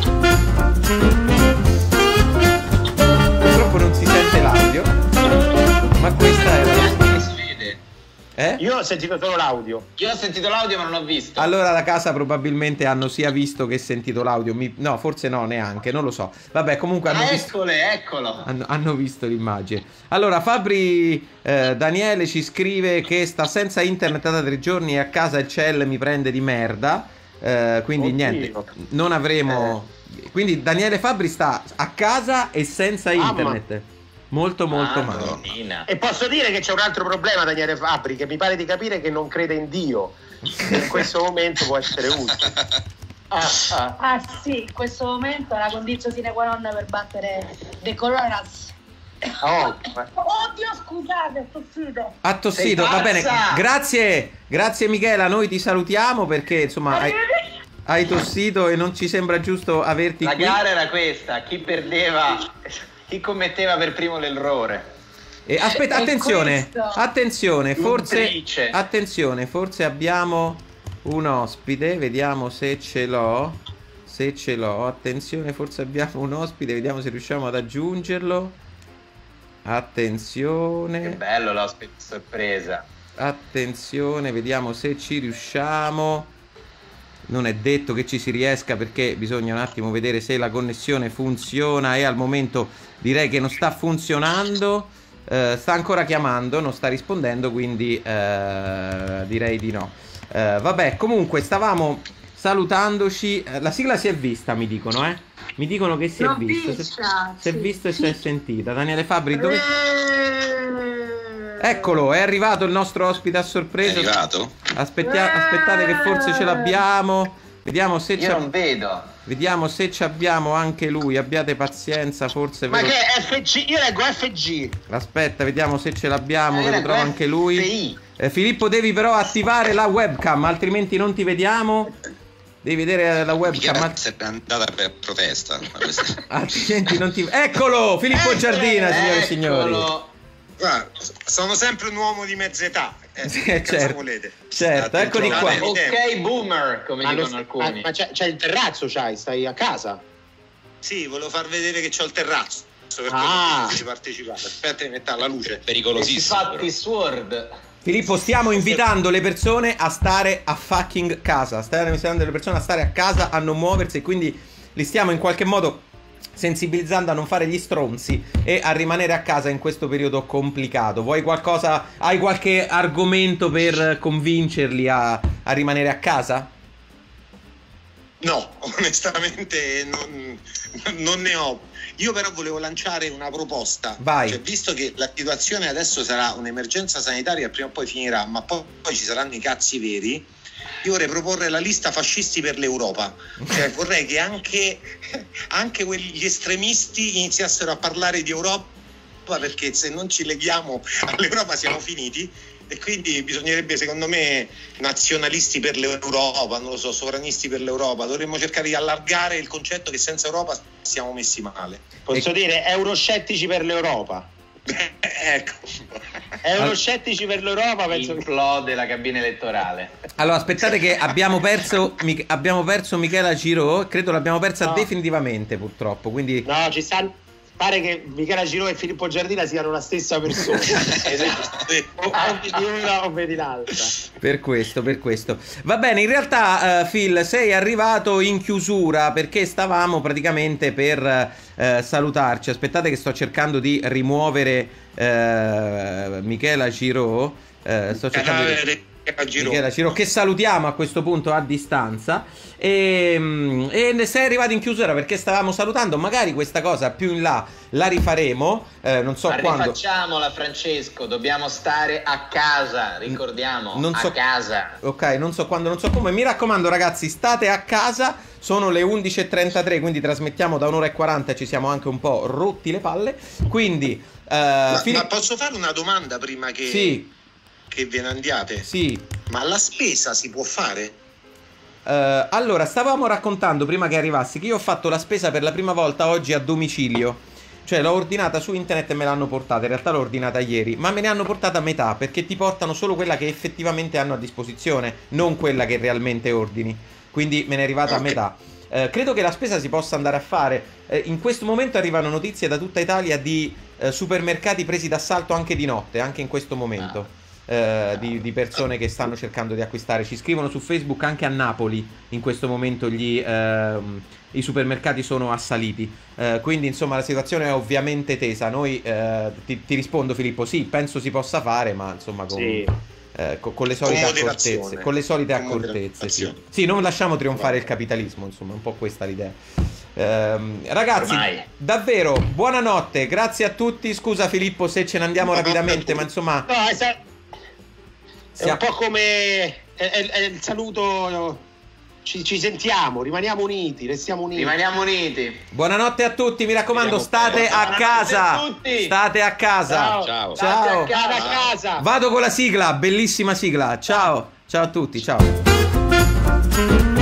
Purtroppo non si sente l'audio, ma questa era la sigla. che si vede. Eh? Io ho sentito solo l'audio. Io ho sentito l'audio ma non l'ho visto. Allora da casa probabilmente hanno sia visto che sentito l'audio. Mi- No, forse no, neanche, non lo so. Vabbè, comunque hanno Ah, visto... eccole, eccolo. Hanno, hanno visto l'immagine. Allora, Fabri eh, Daniele ci scrive che sta senza internet da tre giorni e a casa il cell mi prende di merda. Eh, quindi Oddio. niente, non avremo. Quindi Daniele Fabri sta a casa e senza Mamma. internet. Molto molto male. Madonnina. E posso dire che c'è un altro problema, Daniele Fabbri, che mi pare di capire che non crede in Dio. In questo momento può essere utile. Ah, ah. ah sì, in questo momento è la condizione sine qua non per battere The Coronas. Oh. Oddio, scusate, ho tossito. Ha tossito, va bene. Grazie, grazie Michela, noi ti salutiamo perché insomma hai, hai tossito e non ci sembra giusto averti La qui. gara era questa, chi perdeva, chi commetteva per primo l'errore. E aspetta, È attenzione, questo. attenzione, forse L'untrice. attenzione, forse abbiamo un ospite, vediamo se ce l'ho. Se ce l'ho, attenzione, forse abbiamo un ospite, vediamo se riusciamo ad aggiungerlo. Attenzione. Che bello l'ospite sorpresa. Attenzione, vediamo se ci riusciamo. Non è detto che ci si riesca perché bisogna un attimo vedere se la connessione funziona e al momento direi che non sta funzionando. Uh, sta ancora chiamando, non sta rispondendo, quindi uh, direi di no. Uh, vabbè, comunque stavamo salutandoci. Uh, la sigla si è vista, mi dicono, eh? Mi dicono che si L'ho è vista. vista, Si è sì, visto e sì. si è sentita. Daniele Fabbri, dove... Eh, Eccolo, è arrivato il nostro ospite a sorpresa. È arrivato? Aspettia- aspettate che forse ce l'abbiamo. Vediamo se Io c'è. non vedo. Vediamo se ci abbiamo anche lui. Abbiate pazienza, forse. Ma ve lo- che è F G? Io leggo F G. Aspetta, vediamo se ce l'abbiamo. Eh, Ve lo ecco, trovo F anche lui. I. Eh, Filippo, devi però attivare la webcam, altrimenti non ti vediamo. Devi vedere la webcam. Michela è andata per protesta. ma questa- Altrimenti non ti. Eccolo! Filippo Giardina, signore e signori. Guarda, sono sempre un uomo di mezza età. Eh, Sì, che cazzo certo. volete? Certo, eccoli qua. Ok, boomer, come Ma, dicono lo- alcuni. ma- ma c'è, c'è il terrazzo, c'hai, stai a casa. Sì, volevo far vedere che c'ho il terrazzo. Per Ah. quello che partecipare. Aspetta di mettere la luce. Pericolosissimo. Infatti, Sword. Filippo, stiamo invitando le persone a stare a fucking casa. Stiamo invitando le persone a stare a casa, a non muoversi. Quindi li stiamo in qualche modo sensibilizzando a non fare gli stronzi e a rimanere a casa in questo periodo complicato. Vuoi qualcosa? Hai qualche argomento per convincerli a, a rimanere a casa? No, onestamente non, non ne ho. Io però volevo lanciare una proposta. Vai. Cioè, visto che la situazione adesso sarà un'emergenza sanitaria, prima o poi finirà, ma poi, poi ci saranno i cazzi veri, io vorrei proporre la lista fascisti per l'Europa. Cioè vorrei che anche, anche quegli estremisti iniziassero a parlare di Europa, perché se non ci leghiamo all'Europa siamo finiti. E quindi bisognerebbe, secondo me, nazionalisti per l'Europa, non lo so, sovranisti per l'Europa. Dovremmo cercare di allargare il concetto che senza Europa siamo messi male. Posso dire euroscettici per l'Europa. Ecco. Euroscettici per l'Europa, penso che Implode la cabina elettorale. Allora, aspettate che abbiamo perso, Mi- abbiamo perso Michela Giraud. Credo l'abbiamo persa No. definitivamente, purtroppo. Quindi No, ci stanno. Pare che Michela Giraud e Filippo Giardina siano la stessa persona. o, o vedi una o vedi l'altra. Per questo, per questo. Va bene, in realtà, uh, Phil, sei arrivato in chiusura perché stavamo praticamente per uh, salutarci. Aspettate che sto cercando di rimuovere uh, Michela Giraud. Uh, sto cercando di... Michela Giraud, che salutiamo a questo punto a distanza. E, mm, e sei arrivato in chiusura perché stavamo salutando. Magari questa cosa più in là la rifaremo. Eh, non so Ma quando. rifacciamola, Francesco. Dobbiamo stare a casa, ricordiamo. Non so- a casa. Ok, non so quando, non so come. Mi raccomando, ragazzi, state a casa. Sono le undici e trentatré, quindi trasmettiamo da un'ora e quaranta. Ci siamo anche un po' rotti le palle. Quindi, eh, Ma, Fili- ma posso fare una domanda prima che, Sì. che ve ne andiate? Sì. Ma la spesa si può fare? Eh, allora, stavamo raccontando prima che arrivassi che io ho fatto la spesa per la prima volta oggi a domicilio. Cioè l'ho ordinata su internet e me l'hanno portata. In realtà l'ho ordinata ieri, ma me ne hanno portata metà perché ti portano solo quella che effettivamente hanno a disposizione, non quella che realmente ordini. Quindi me ne è arrivata a metà. Eh, credo che la spesa si possa andare a fare. Eh, in questo momento arrivano notizie da tutta Italia di eh, supermercati presi d'assalto anche di notte, anche in questo momento. Eh, di, di persone che stanno cercando di acquistare. Ci scrivono su Facebook anche a Napoli in questo momento gli, ehm, i supermercati sono assaliti. Eh, quindi insomma la situazione è ovviamente tesa. Noi eh, ti, ti rispondo, Filippo, sì, penso si possa fare, ma insomma con, Sì. eh, co- con le solite Con moderazione. accortezze. Con le solite Con accortezze, sì. moderazione. Sì, non lasciamo trionfare il capitalismo, insomma, un po' questa l'idea. Ehm, ragazzi, Ormai. davvero buonanotte, grazie a tutti. Scusa Filippo se ce ne andiamo rapidamente, ma insomma No, è, sa- è un po' come è, è- è il saluto. Ci, ci sentiamo, rimaniamo uniti, restiamo uniti. Rimaniamo uniti. buonanotte a tutti, mi raccomando, state a casa. State a casa. Ciao. Ciao. State a casa, a casa. Vado con la sigla, bellissima sigla. Ciao. Ciao a tutti, ciao.